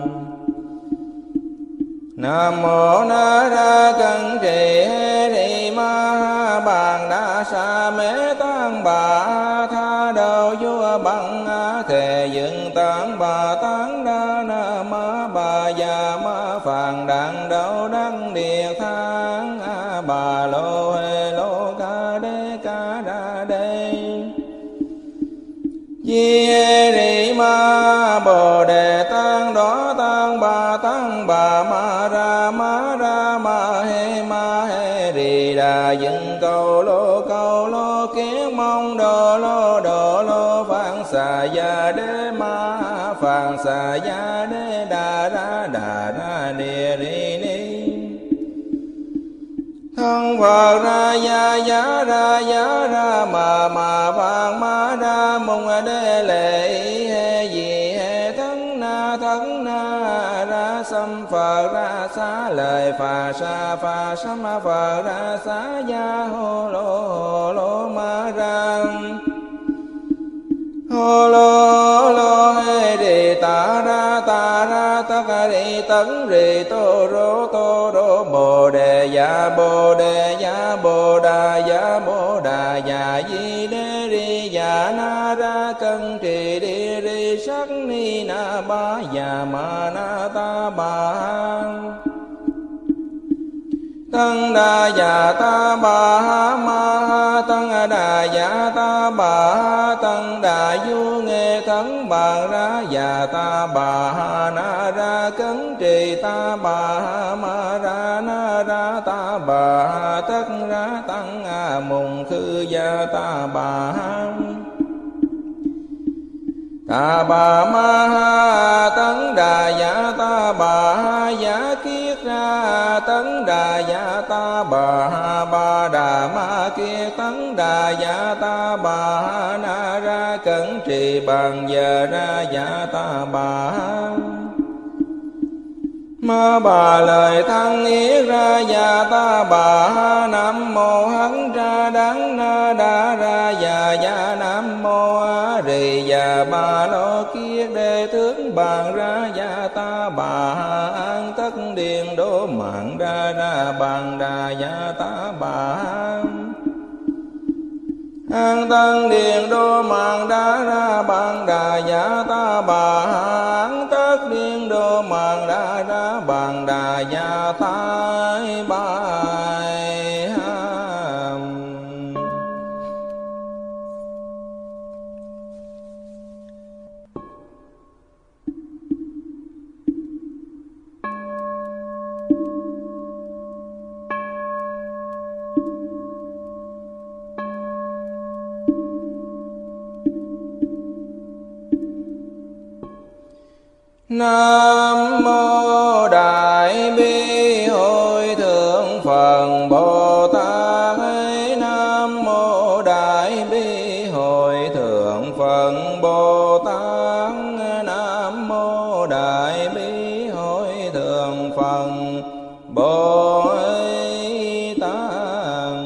Nam mô na ra cân trì hê rì ma ha bàn đa sa mê tăng bà tha đầu vua bằng thề dựng tăng bà tăng đa na ma bà già ma phàn đặng đậu đăng địa thang bà lô hê lô ca đê ca đa đê di ri ma bồ đề tăng đó tăng bà tăng bà ma ra ma ra ma hê ma hê rì đà dựng cầu lô cầu lô kiến mong đồ lô đồ lô phạn xà ya đế ma phạn xà ya đế đà ra đà ra địa ri ni. Thân Phật ra ya ya ra ya ra ma ma phạn ma ra mong đế lệ he gì he thân na thân na ra sam Phật ra xá lời phà sa phà sa ma Phật ra xá ya hô lô hô lô ma ra hô lô hô lô hê đi ta ra ta ra ta ca đi tấn rì tô rô tô rô bồ đề ya bồ đề ya bồ đà ya bồ đà ya di đê ri ya na ra cân trì đi ri sắc ni na ba ya ma na ta ba tăng đà ya ta bà ha ma ha tăng đà ya ta bà ha tăng đà du nghe thắng bà ra ya ta bà ha na ra cấn trì ta bà ha ma ra na ra ta bà ha tất ra tăng a mùng khư ya ta bà ha ta bà ma ha tấn đà ya ta bà ha ya kiết ra tấn đà ya ta bà ha ba đà ma kiết tấn đà ya ta bà ha na ra cẩn trì bằng giờ ra ya ta bà ha ma bà lời thăng yết ra ya ta bà ha nam mô hán ra đắng na đa ra ya ya nam mô a rì ya ba lô kiết đề tướng bàn ra ya ta bà ha an tất điền đô mạng ra ra bàn đà ya ta bà ha an tân điền đô mạng đa ra bàn đà ya ta bà ha an tất điền đô mạng đa ra bàn đà ya ta bài ha. Nam mô Đại Bi Hội Thượng Phật Bồ Tát. Nam mô Đại Bi Hội Thượng Phật Bồ Tát. Nam mô Đại Bi Hội Thượng Phật Bồ Tát.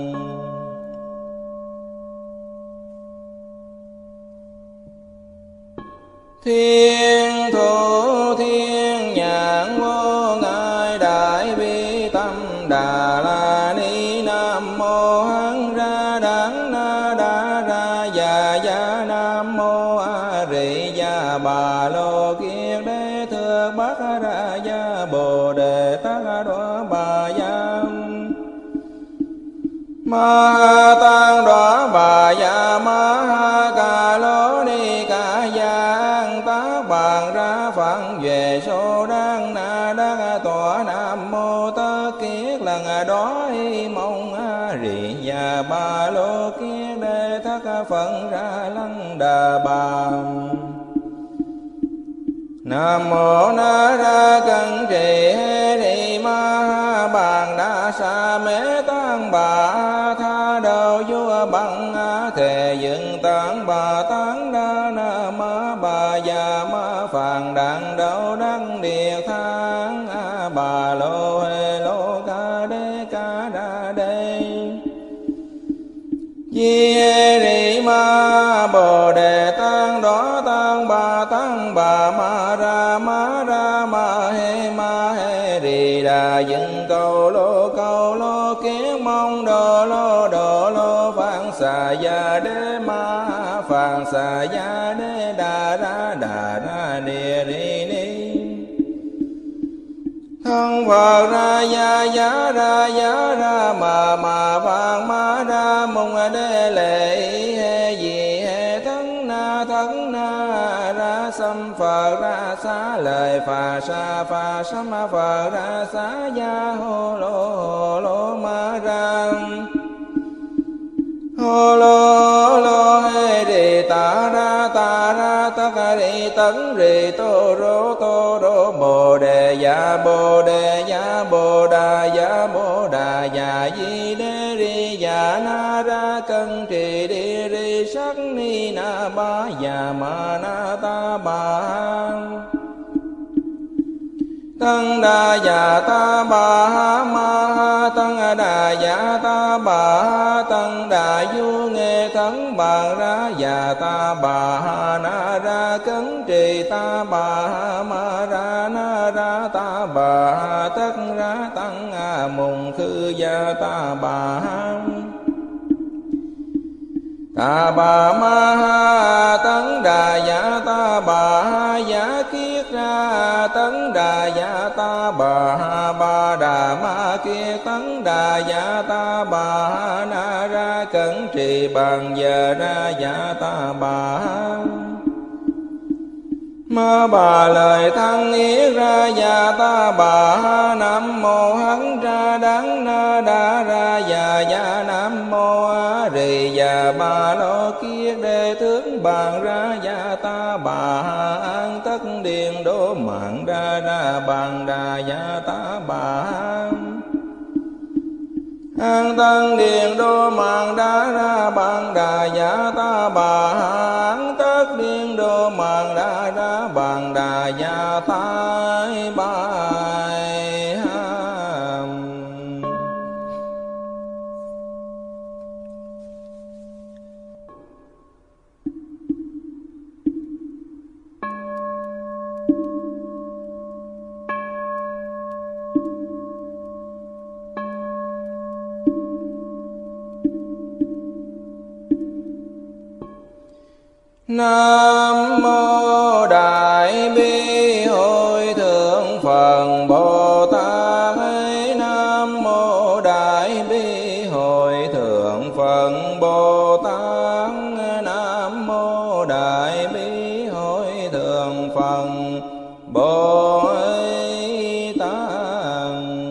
Thiên thủ thiên nhãn vô ngại đại bi tâm đà la ni. Nam mô hán ra đắng na đa ra ya ya nam mô a rì ya bà lô kiết đế thượng bát ra ya bồ đề tát đoá bà ya ma ha tăng đoá bà ya ma ha ca lô ni ca ya an tác bàn ra phận về số đăng na đắc tọa. Nam mô tất kiết lần đó y mong a rì ya ba lô kiết đế thất phận ra lăng đà bà. Nam mô na ra cân trì hê đi ma ha bàn đa sa mê tăng bà tha đầu vua bằng thề dựng tán bà tán đa na ma bà già ma phàn đặng đậu đăng địa thang a bà lô hê lô ca đê ca đa đê di hê đi ma bồ đề tăng đó tăng bà tăng bà ma ra ma ra ma hê ma hê đi đà dựng cầu lô cầu lô kiến mong đồ lô đồ lô phạn xà ya đế ma phạn xà ya đế đà ra đà ra địa ri ni. Thân Phật ra ya ya ra ya ra ma ma phạn ma ra mong đế lệ he gì he thân na thân na ra sam Phật ra xá lời phà sa phà sa ma Phật ra xá ya hô lô hô lô ma ra hô lô lô hê rì ta ra ta ra tất rì tấn rì tô rô tô rô bồ đề dạ bồ đề dạ bồ đà dạ bồ đà dạ di đê ri dạ na ra cân trì đi ri sắc ni na ba dạ ma na ta ba tăng đà dạ ta bà ha ma ha tăng đà dạ ta bà ha tăng đà du nghe thắng bàn ra dạ ta bà ha na ra cấn trì ta bà ha ma ra na ra ta bà ha tất ra tăng a mùng khư gia ta bà ha ta bà ma ha tấn đà dạ ta bà ha giả kiết ra tấn đà dạ ta bà ha ba đà ma kiết tấn đà dạ ta bà ha na ra cẩn trì bằng giờ ra dạ ta bà ha ma bà lời thăng yết ra dạ ta bà ha nam mô hán ra đắng na đa ra dạ dạ nam mô a rì dạ ba lô kiết đê tướng bàn ra dạ ta bà ha an tất điền đô mạng ra ra bàn đà dạ ta bà ha an tân điền đô mạng đa ra bàn đà dạ ta bà ha an tất điền đô mạng đa ra bàn đà dạ ta bài ha. Nam mô Đại Bi Hội Thượng Phật Bồ Tát. Nam mô Đại Bi Hội Thượng Phật Bồ Tát. Nam mô Đại Bi Hội Thượng Phật Bồ Tát.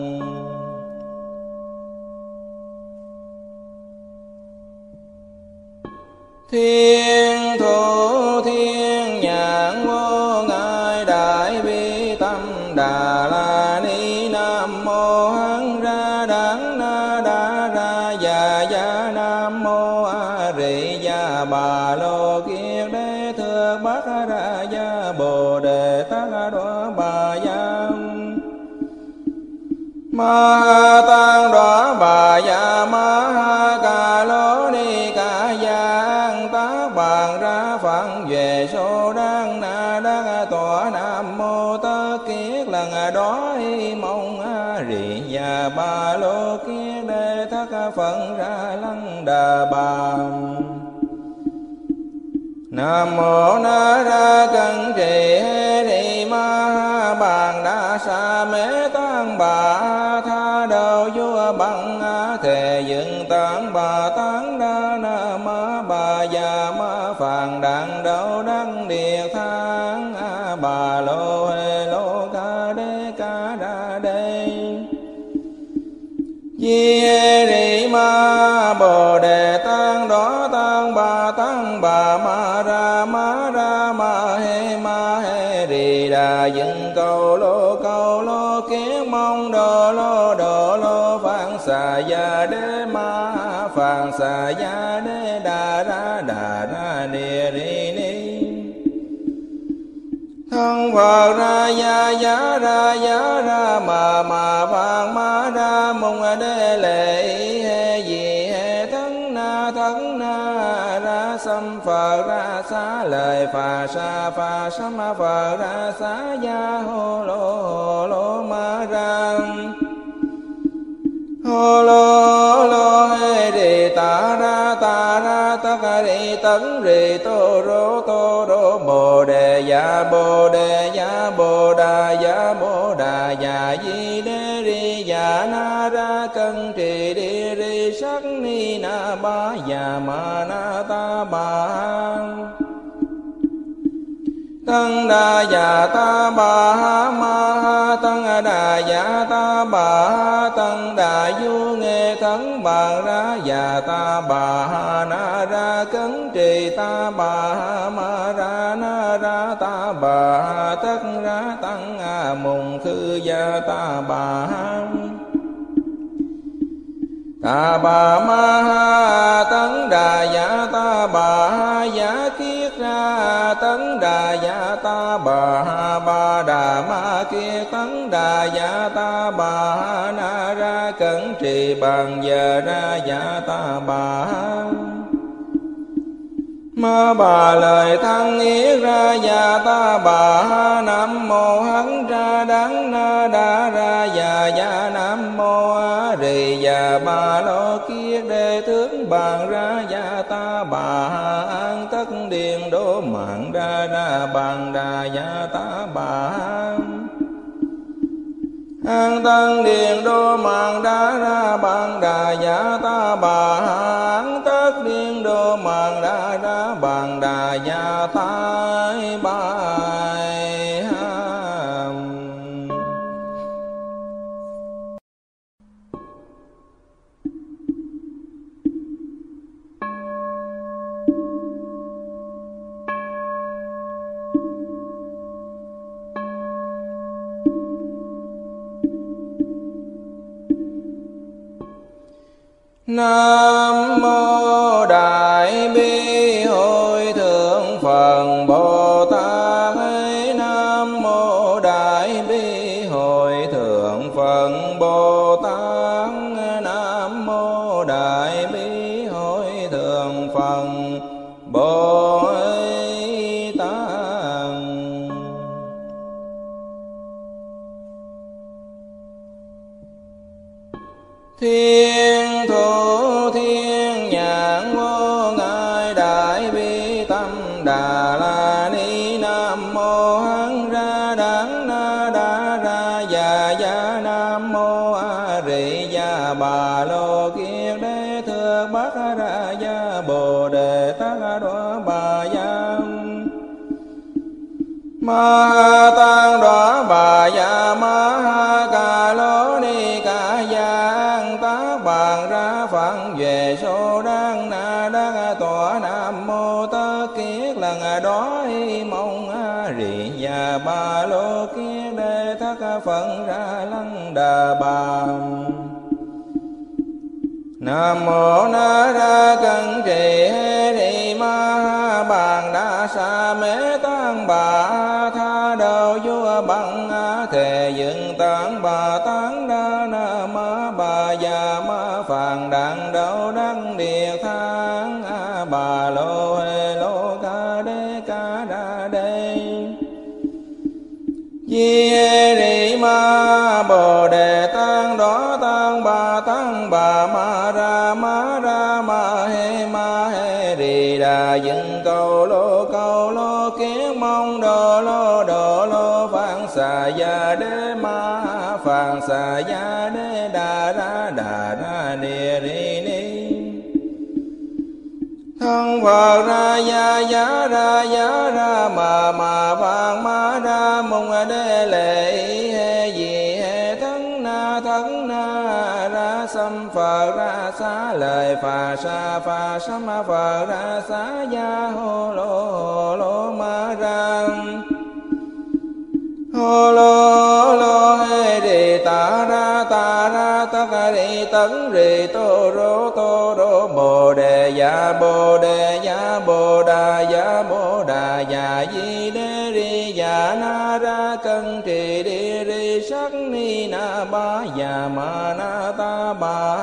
Thiên thủ thiên nhãn vô ngại đại bi tâm đà la ni. Nam mô hán ra đắng na đa ra dạ dạ nam mô a rì dạ bà lô kiết đế thượng bát ra dạ bồ đề tát đoá bà dạ ma tăng đoá bà dạ ma ha ca lô ni ca giang tá bàn ra phận về số đăng na đăng tọa. Nam mô tất kiết lần đó mong a rì dạ ba lô kiết đế thất phận ra lăng đà bà. Nam mô na ra cân trì hê rì ma ha bàn đa sa mê tăng bà tha đầu vua bằng thề dựng tán bà tán đa na ma bà già ma phàn đàn đầu đăng địa thang a bà lô hê lô ca đê ca đa đê di hê rì ma bồ đề tăng đó tăng bà tăng bà ma ra ma ra ma hê ma hê rì đà dựng cầu lô cầu lô kiết mong đồ lô đồ lô phạn xà gia đế ma phạn xà gia đế đà ra đà ra địa ri ni. Thân Phật ra gia giá ra giá ra mà mà phạn ma ra mong đế lệ hê gì hê thân na thân na ra xâm Phật ra xá lời phà sa phà sâm Phật ra xá gia hô lô hô lô ma ra hô lô lô hê rì ta ra ta ra tất rì tấn rì tô rô tô rô bồ đề dạ bồ đề dạ bồ đà dạ bồ đà dạ di đê ri dạ na ra cân trì đi ri sắc ni na ba dạ ma na ta ba Tăng đà dạ ta bà ha ma ha tăng đà dạ ta bà ha tăng đà du nghe thắng bà ra dạ ta bà ha na ra cấn trì ta bà ha ma ra na ra ta bà ha tất ra tăng a mùng khư gia ta bà ha ta bà ma ha tấn đà dạ ta bà ha giả kiết ra tấn đà dạ ta bà ha ba đà ma kia tấn đà dạ ta bà ha na ra cẩn trì bằng giờ ra dạ ta bà ha ma bà lời thăng yết ra dạ ta bà ha nam mô hán ra đắng na đa ra dạ dạ nam mô a rì dạ ba lô kiết đề tướng bàn ra dạ ta bà ha an tất điền đô mạng ra ra bàn đà dạ ta bà ha an tân điền đô mạng đa ra bàn đà dạ ta bà ha an tất điền đô mạng đa ra bàn đà dạ ta bài ha. Nam mô Đại Bi Hội Thượng Phật Bồ Tát. Nam mô Đại Bi Hội Thượng Phật Bồ Tát. Nam mô Đại Bi Hội Thượng Phật Bồ Tát. Thiên thủ thiên nhãn vô ngại đại bi tâm đà la ni. Nam mô hán ra đắng na đa ra dạ dạ nam mô a rì dạ bà lô kiết đế thượng bát ra dạ bồ đề tát đoá bà dạ ma tăng đoá bà dạ ma ha ca lô ni ca giang tác bàn ra phận về số đăng na đăng tọa. Nam mô tất kiết lần đó mong a rì dạ ba lô kiết đề thất phận ra lăng đà bà. Nam mô na ra cân trì hê rì ma ha bàn đa sa mê tăng bà tha đầu vua bằng thề dựng tán bà tán đa na ma bà già ma phàn đàn đầu đăng địa thang a bà lô hê lô ca đê ca đa đê di hê rì ma bồ đề tăng đó tăng bà tăng bà ma ra ma ra ma hê ma hê rì đà dựng cầu lô cầu lô kiến mong đồ lô đồ lô phạn xà gia đế ma phạn xà gia đế đà ra đà ra địa ri ni. Thân Phật ra gia giá ra giá ra mà mà vàng ma ra mong đế lệ hê gì hê thân na thân na ra xâm Phật ra xá lời phà sa phà sâm Phật ra xá gia hô lô hô lô ma ra hô lô lô hê rì ta ra ta ra tất rì tấn rì tô rô tô rô bồ đề dạ bồ đề dạ bồ đà dạ bồ đà dạ di đê ri dạ na ra cân trì đi ri sắc ni na ba dạ ma na ta ba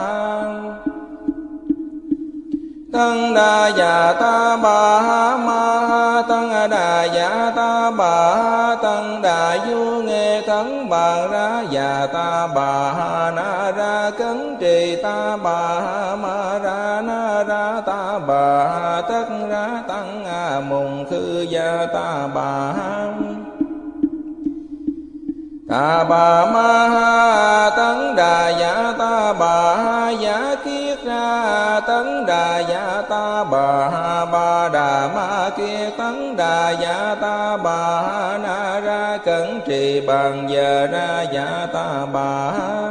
tăng đà dạ ta bà ha ma ha tăng đà dạ ta bà ha tăng đà du nghe tấn bàn ra dạ ta bà ha na ra cấn trì ta bà ha ma ra na ra ta bà ha tất ra tăng a mùng khư gia ta bà ha ta bà ma ha tấn đà dạ ta bà ha giả kiết ra ra tấn đà dạ ta bà ba đà ma kiết tấn đà dạ ta bà na ra cẩn trì bằng giờ ra dạ ta bà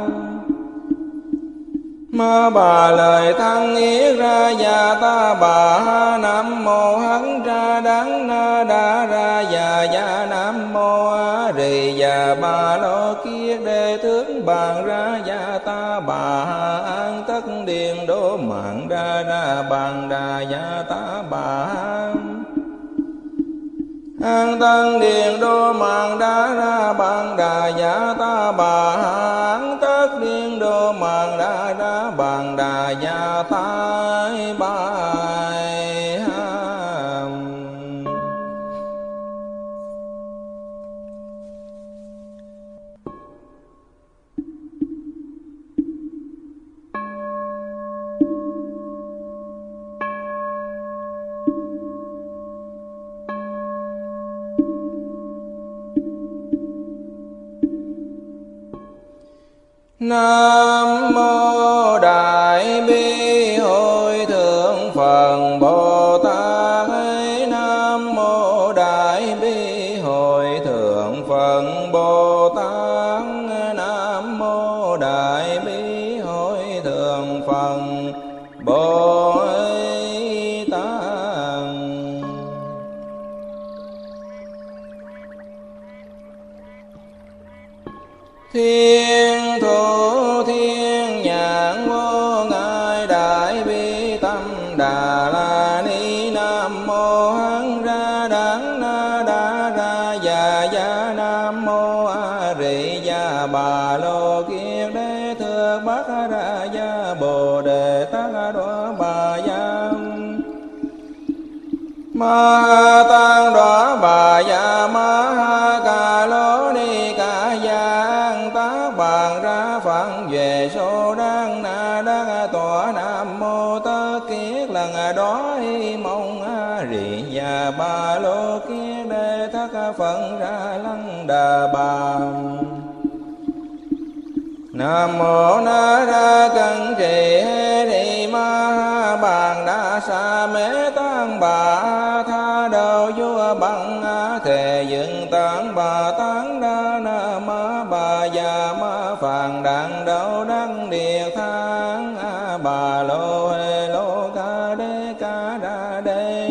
ma bà lời thăng yết ra dạ ta bà nam mô hấn ra đắng na đa ra dạ dạ nam mô a rì dạ ba lô kiết đề tướng bàn ra dạ ta bà an tất điền đô mạng ra ra bàn đà dạ ta bà an tân điền đô mạng đa ra bàn đà dạ ta bà an tất điền đô mạng đa ra bàn đà dạ ta bài Nam mô Đại Bi Hội Thượng Phật Bồ Tát. Nam mô Đại Bi Hội Thượng Phật Bồ Tát. Nam mô Đại Bi Hội Thượng Phật Bồ Tát. Thiên thủ thiên nhãn vô ngại đại bi tâm đà la ni. Nam mô hán ra đắng na đa ra dạ dạ nam mô a rì dạ bà lô kiết đế thượng bát ra dạ bồ đề tát đoá bà dạ ma tăng đoá bà dạ ma ha ca lô ni ca giang tác bàn ra phận về số đăng na đắc tọa. Nam mô tất kiết lần đó hi mong a rì dạ ba lô kiết đế thất phận ra lăng đà bà. Nam mô na ra cẩn trì hê đi ma ha bàn đa sa mê tăng bà tha đầu vua bằng a thề dựng tán bà tán đa na ma bà già ma phàn đàn đầu đăng địa thang a bà lô hê lô ca đê ca đa đê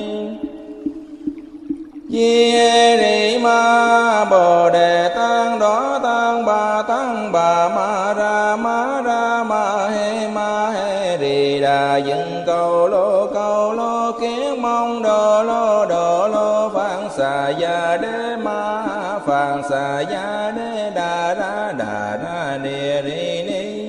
di rì ma bồ đề tăng đó tăng bà tăng bà ma ra ma ra ma hê ma hê rì đà dựng cầu lô cầu lô kiết mong đồ lô đồ lô phạn xà gia đế ma phạn xà gia đế đà ra đà ra địa rì ni.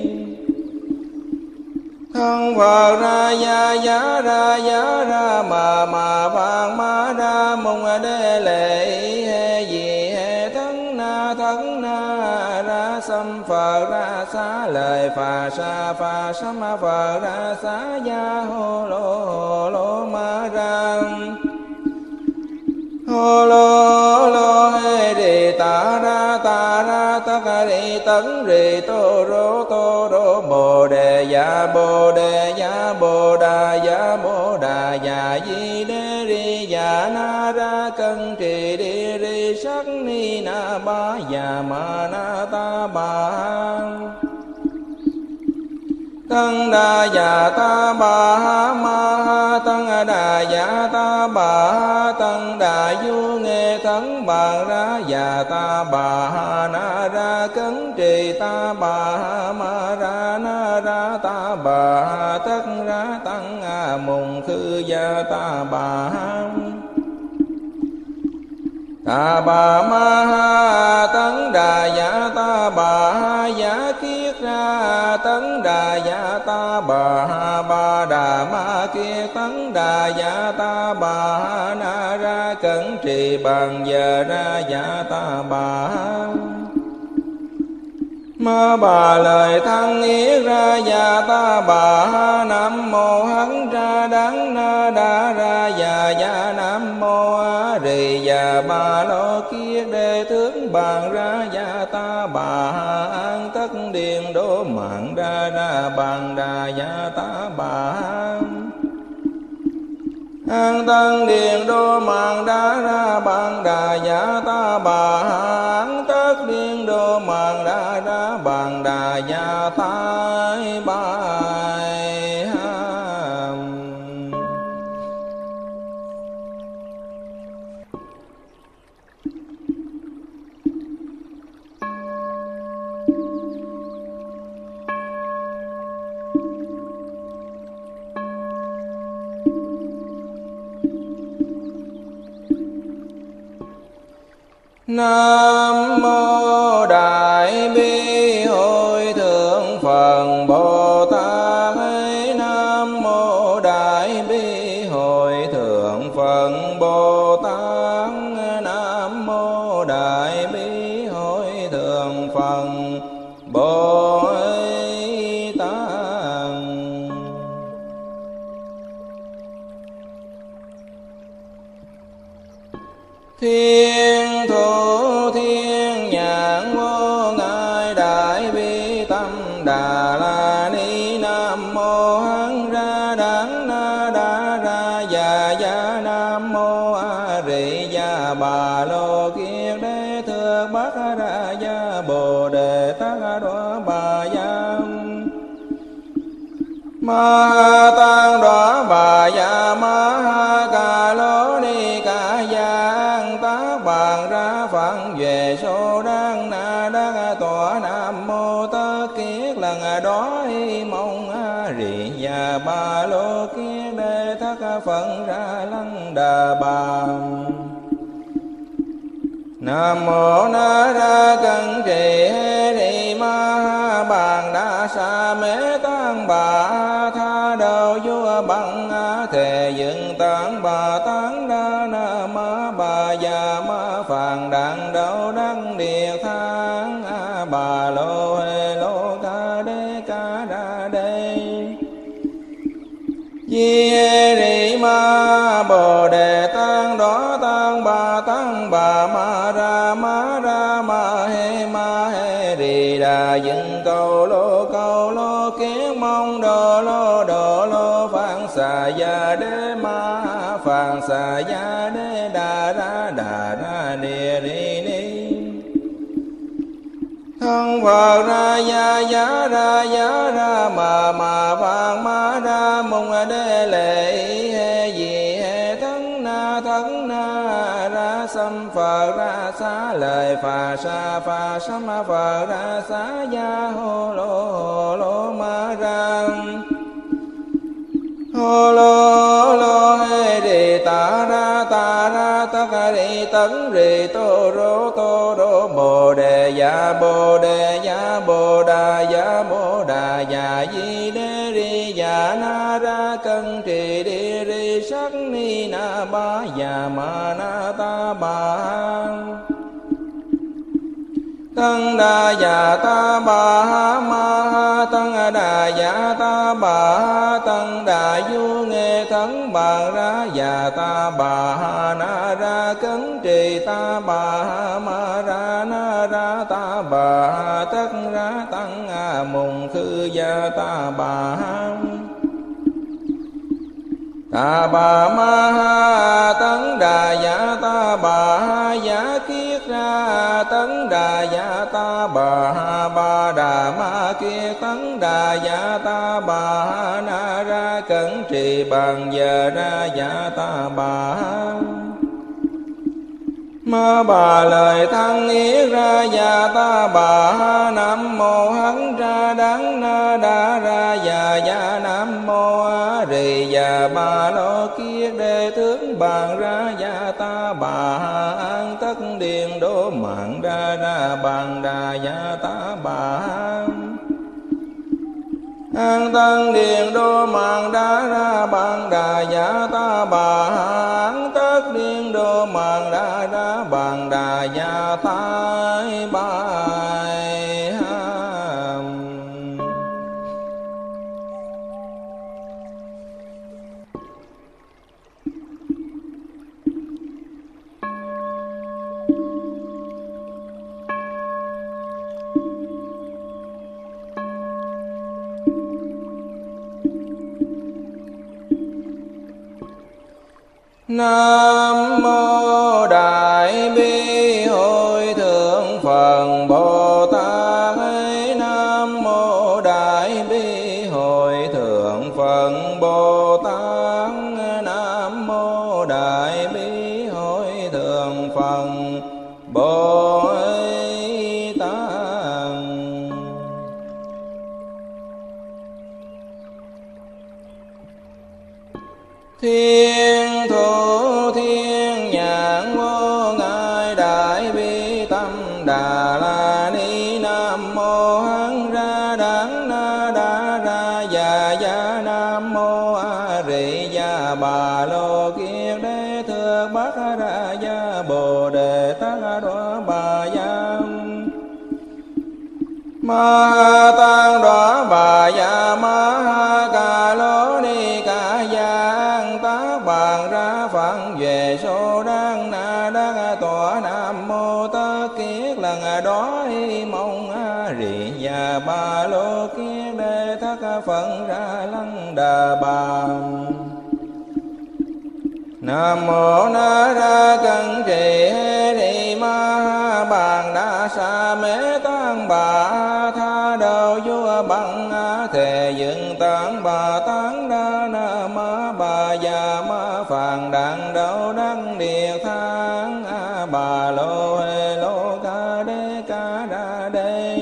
Thân Phật ra ya ya ra ya ra mà mà vàng ma ra mong đế lệ hê gì hê thân na thân na ra xâm Phật ra xá lời phà sa phà sám Phật ra xá ya hô lô hô lô ma ra hô lô lô hê rì ta ra ta ra tất rì tấn rì tô rô tô rô bồ đề dạ bồ đề dạ bồ đà dạ bồ đà dạ di đế ri dạ na ra cân trì đi ri sắc ni na ba dạ ma na ta ba tăng đà dạ ta bà ma ha tăng đà dạ ta bà tăng đà du nghe thắng bàn ra dạ ta bà na ra cấn trì ta bà ma ra na ra ta bà tất ra tăng a mùng khư gia ta bà ta bà ma ha tấn đà dạ ta bà ha giả kiết ra tấn đà dạ ta bà ha ba đà ma kiết tấn đà dạ ta bà ha na ra cẩn trì bằng giờ ra dạ ta bà ha Ma bà lời thăng yết ra ya ta bà ha. Nam mô hán ra đắng na đa ra ya ya. Nam mô a rì ya ba lo kiết đề tướng bàn ra ya ta bà ha. An tất điện đô mạng ra ra bàn đà ya ta bà ha. An tân điện đô mạng đa ra bàn đà ya ta bà ha. An tất điện đô mạng đa ra bàn đà ya ta bà ha. Nam mô Đại Bi Hội Thượng Phật Bồ Tát. Nam mô Đại Bi Hội Thượng Phật Bồ Tát. Nam mô Đại Bi Hội Thượng Phật Bồ Tát. Thiên thủ thiên nhãn vô ngại đại bi tâm đà la ni. Nam mô hán ra đắng na đa ra ya ya. Nam mô a rì ya bà lô kiết đế thượng bát ra ya bồ đề tát đoá bà ya. Ma tăng đoá bà ya ma ha ca lô ni ca ya. Tác bàn ra phận về số đăng na đăng tọa. Nam mô tất kiết lần đó y mong a rì ya ba lô kiết đề thất phận ra lăng đà bà. Nam mô na ra cân trì hê rì ma ha. Bàn đa sa mê tăng bà tha đầu vua bằng thề dựng tán bà tán đa na ma bà già ma phàn đặng đậu đăng địa thang a bà lô hê lô ca đê ca đa đê. Di hê rì ma bồ đề tăng đó tăng bà tăng bà ma ra ma ra ma hê ma hê rì đà dựng cầu lô cầu lô kiến mong đồ lô đồ lô phạn xà ya đế ma phạn xà ya đế đà ra đà ra địa ri ni. Thân Phật ra ya ya ra ya ra mà mà phạn ma ra mong đế lệ hê gì hê thân na thân na ra xâm Phật ra xá lời phà sa phà sâm Phật ra xá ya hô lô hô lô ma ra. Hô lô lô hê rì ta ra ta ra tất rì tấn rì tô rô tô rô bồ đề ya bồ đề ya bồ đà ya bồ đà ya di đê ri ya na ra cân trì đi ri sắc ni na ba ya ma na ta ba. Tăng đà ya ta bà ha ma ha. Tăng đà ya ta bà ha. Tăng đà du nghe thắng bàn ra ya ta bà ha. Na ra cấn trì ta bà ha ma ra na ra ta bà ha. Tất ra tăng a mùng khư ya ta bà ha. Ta bà ma ha tấn đà ya ta bà ha. Giả kiết ra tấn đà ya ta bà ha. Ba đà ma kiết tấn đà ya ta bà ha. Na ra cẩn trì bằng giờ ra ya ta bà ha. Ma bà lời thăng yết ra ya ta bà ha. Nam mô hán ra đắng na đa ra ya ya. Nam mô a rì ya ba lo kiết đề tướng bàn ra ya ta bà ha. An tất điện đô mạng ra ra bàn đà ya ta bà ha. An tân điện đô mạng đa ra bàn đà ya ta bà ha. An tất điện đô mạng đa ra bàn đà ya ta bà ha. Nam mô Đại Bi Hội Thượng Phật Bồ Tát. Nam mô Đại Bi Hội Thượng Phật Bồ Tát. Nam mô Đại Bi Hội Thượng Phật Bồ Tát. Thiên thủ thiên nhãn vô ngại Đại Bi Tâm Đà La Ni. Nam mô Hán Ra Đán Na Đa Ra Già Gia. Nam mô A Rị Gia Bà Lô Kiết Đế Thượng Bát Ra Gia Bồ Đề Tát Đoá Bà Gia Ma Tăng Đoá Bà Gia Ma Ca Lô Ni Ca Gia An Tác Bàn Ra Phận Về Số Đăng Na Đăng Tọa. Nam mô Tất Kiết Lần Đó Hi Mong A Rị Gia Ba Lô Kiết Đế Thất Phận Ra Lăng Đà Bà. Nam mô Na Ra Cân Trì Hê Ni Ma Bàn Đa Sa Mê Tăng Bà Tha Đầu Vua Bằng Thề Dựng Tán Bà Tán Đa Na Ma Bà Già Ma Phàn Đặng Đậu Đăng Điệt Thang A Bà Lô Hê Lô Ca Đê Ca Đa Đê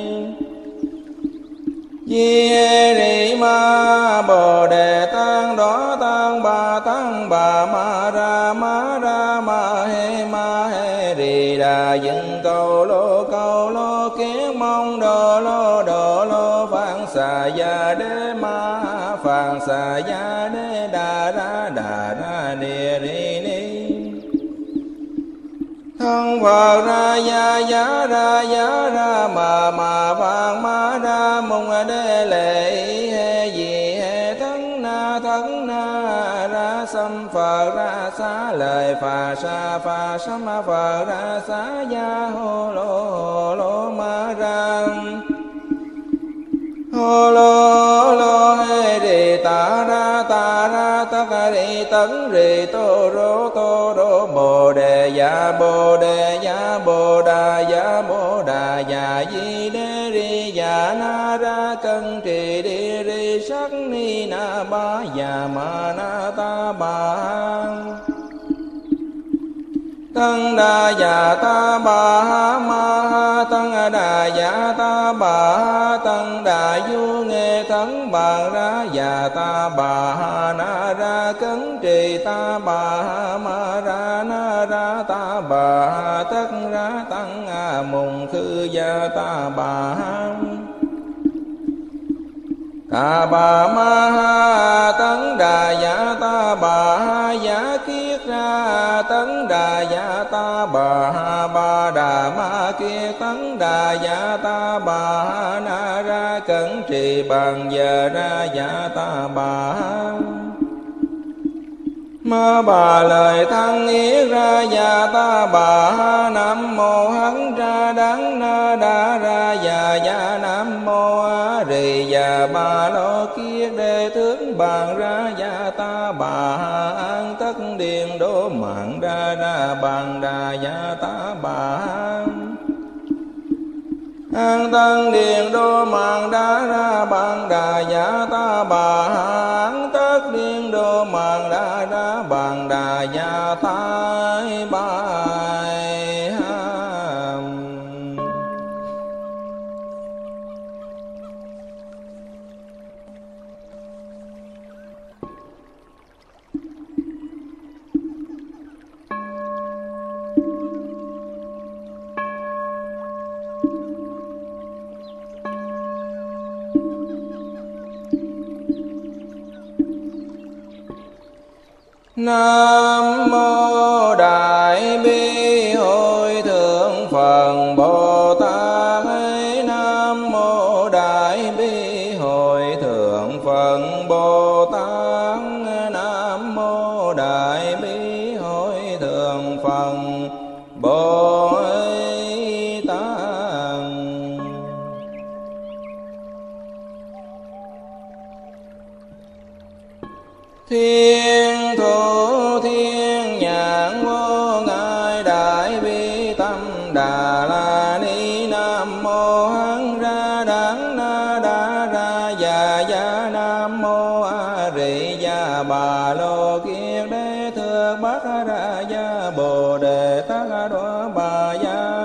Di Hê Rị Ma Bồ Đề Tăng Đó Tăng Bà Tăng Bà Ma Ra Ma Ra Ma Hê Ma Hê Rị Đà Dựng Cầu Lô Cầu Lô Kiết Mong Đồ Lô Đồ Lô Phạn Xà Gia Đế Ma Phạn Xà Gia Đế Đà Ra Đà Ra Địa Rị Ni. Thân Phật Ra Gia Giá Ra Giá Ra Mà Mà Phạn Ma Ra Mùng Đế Lệ Hê Di Hê Thân Na Thân Na Ra Sam Phật Ra Xá Lời Phà Sa Phà Sam Phật Ra Xá Gia Hô Lô Hô Lô Ma Ra Hô Lô Lô Hê Rị Ta Ra Ta Ra Tất Rị Tấn Rị Tô Rô Tô Rô Bồ Đề Dạ Bồ Đề Dạ Bồ Đà Dạ Bồ Đà Dạ Di Đế Rị Dạ Na Ra Cân Trì Đi Rị Sắc Ni Na Ba Dạ Ma Na Ta Bà Tăng Đà Dạ Ta Bà Ma Tăng Đà Dạ Ta Bà Tăng Đà Du Nghe Thắng Bàn Ra Dạ Ta Bà Na Ra Cấn Trì Ta Bà Ma Ra Na Ra Ta Bà Tất Ra Tăng A Mùng Khư Gia Ta Bà Ta Bà Ma Tấn Đà Dạ Ta Bà Giá Kiết Ra Tấn Đà Dạ Ta Bà Ba Đà Ma Kiết Tấn Đà Dạ Ta Bà Na Ra Cẩn Trì Bàn Giờ Ra Dạ Ta Bà Ma Bà Lời Thăng Yết Ra Dạ Ta Bà Nam mô Hán Ra Đán Na Đa Ra Dạ Dạ Nam mô A Rị Dạ Ba Lô Kiết Đế Thượng Bàn Ra Dạ Ta Bà An Tất Điền Đô Mạng Ra Ra Bàn Đà Dạ Ta Bà An Tân Điền Đô Mạng Đa Ra Bàn Đà Dạ Ta Bà An Tất Điền Đô Mạng Đa Ra Bàn Đà Dạ Ta Bà. Nam mô Đại Bi Hội Thượng Phật Bồ Tát. Nam mô Đại Bi Hội Thượng Phật Bồ Tát. Nam mô Đại Bi Hội Thượng Phật Bồ Tát. Thiên thủ thiên nhãn nhãn vô ngại đại bi tâm đà la ni. Nam mô hán ra đắng na đa ra già gia. Nam mô a rị gia bà lô kiết đế thượng bát ra gia bồ đề tát đọa bà gia.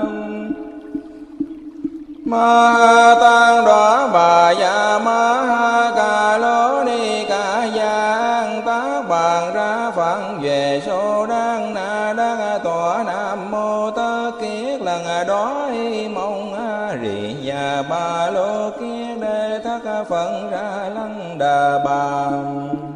Ma tăng đọa bà gia ma ha ca lô ni ca giang tác bàn ra phận về số đăng na đăng tọa. Nam mô tất kiết lần đó mong a rị gia ba lô kiết đế thất phận ra lăng đà bà.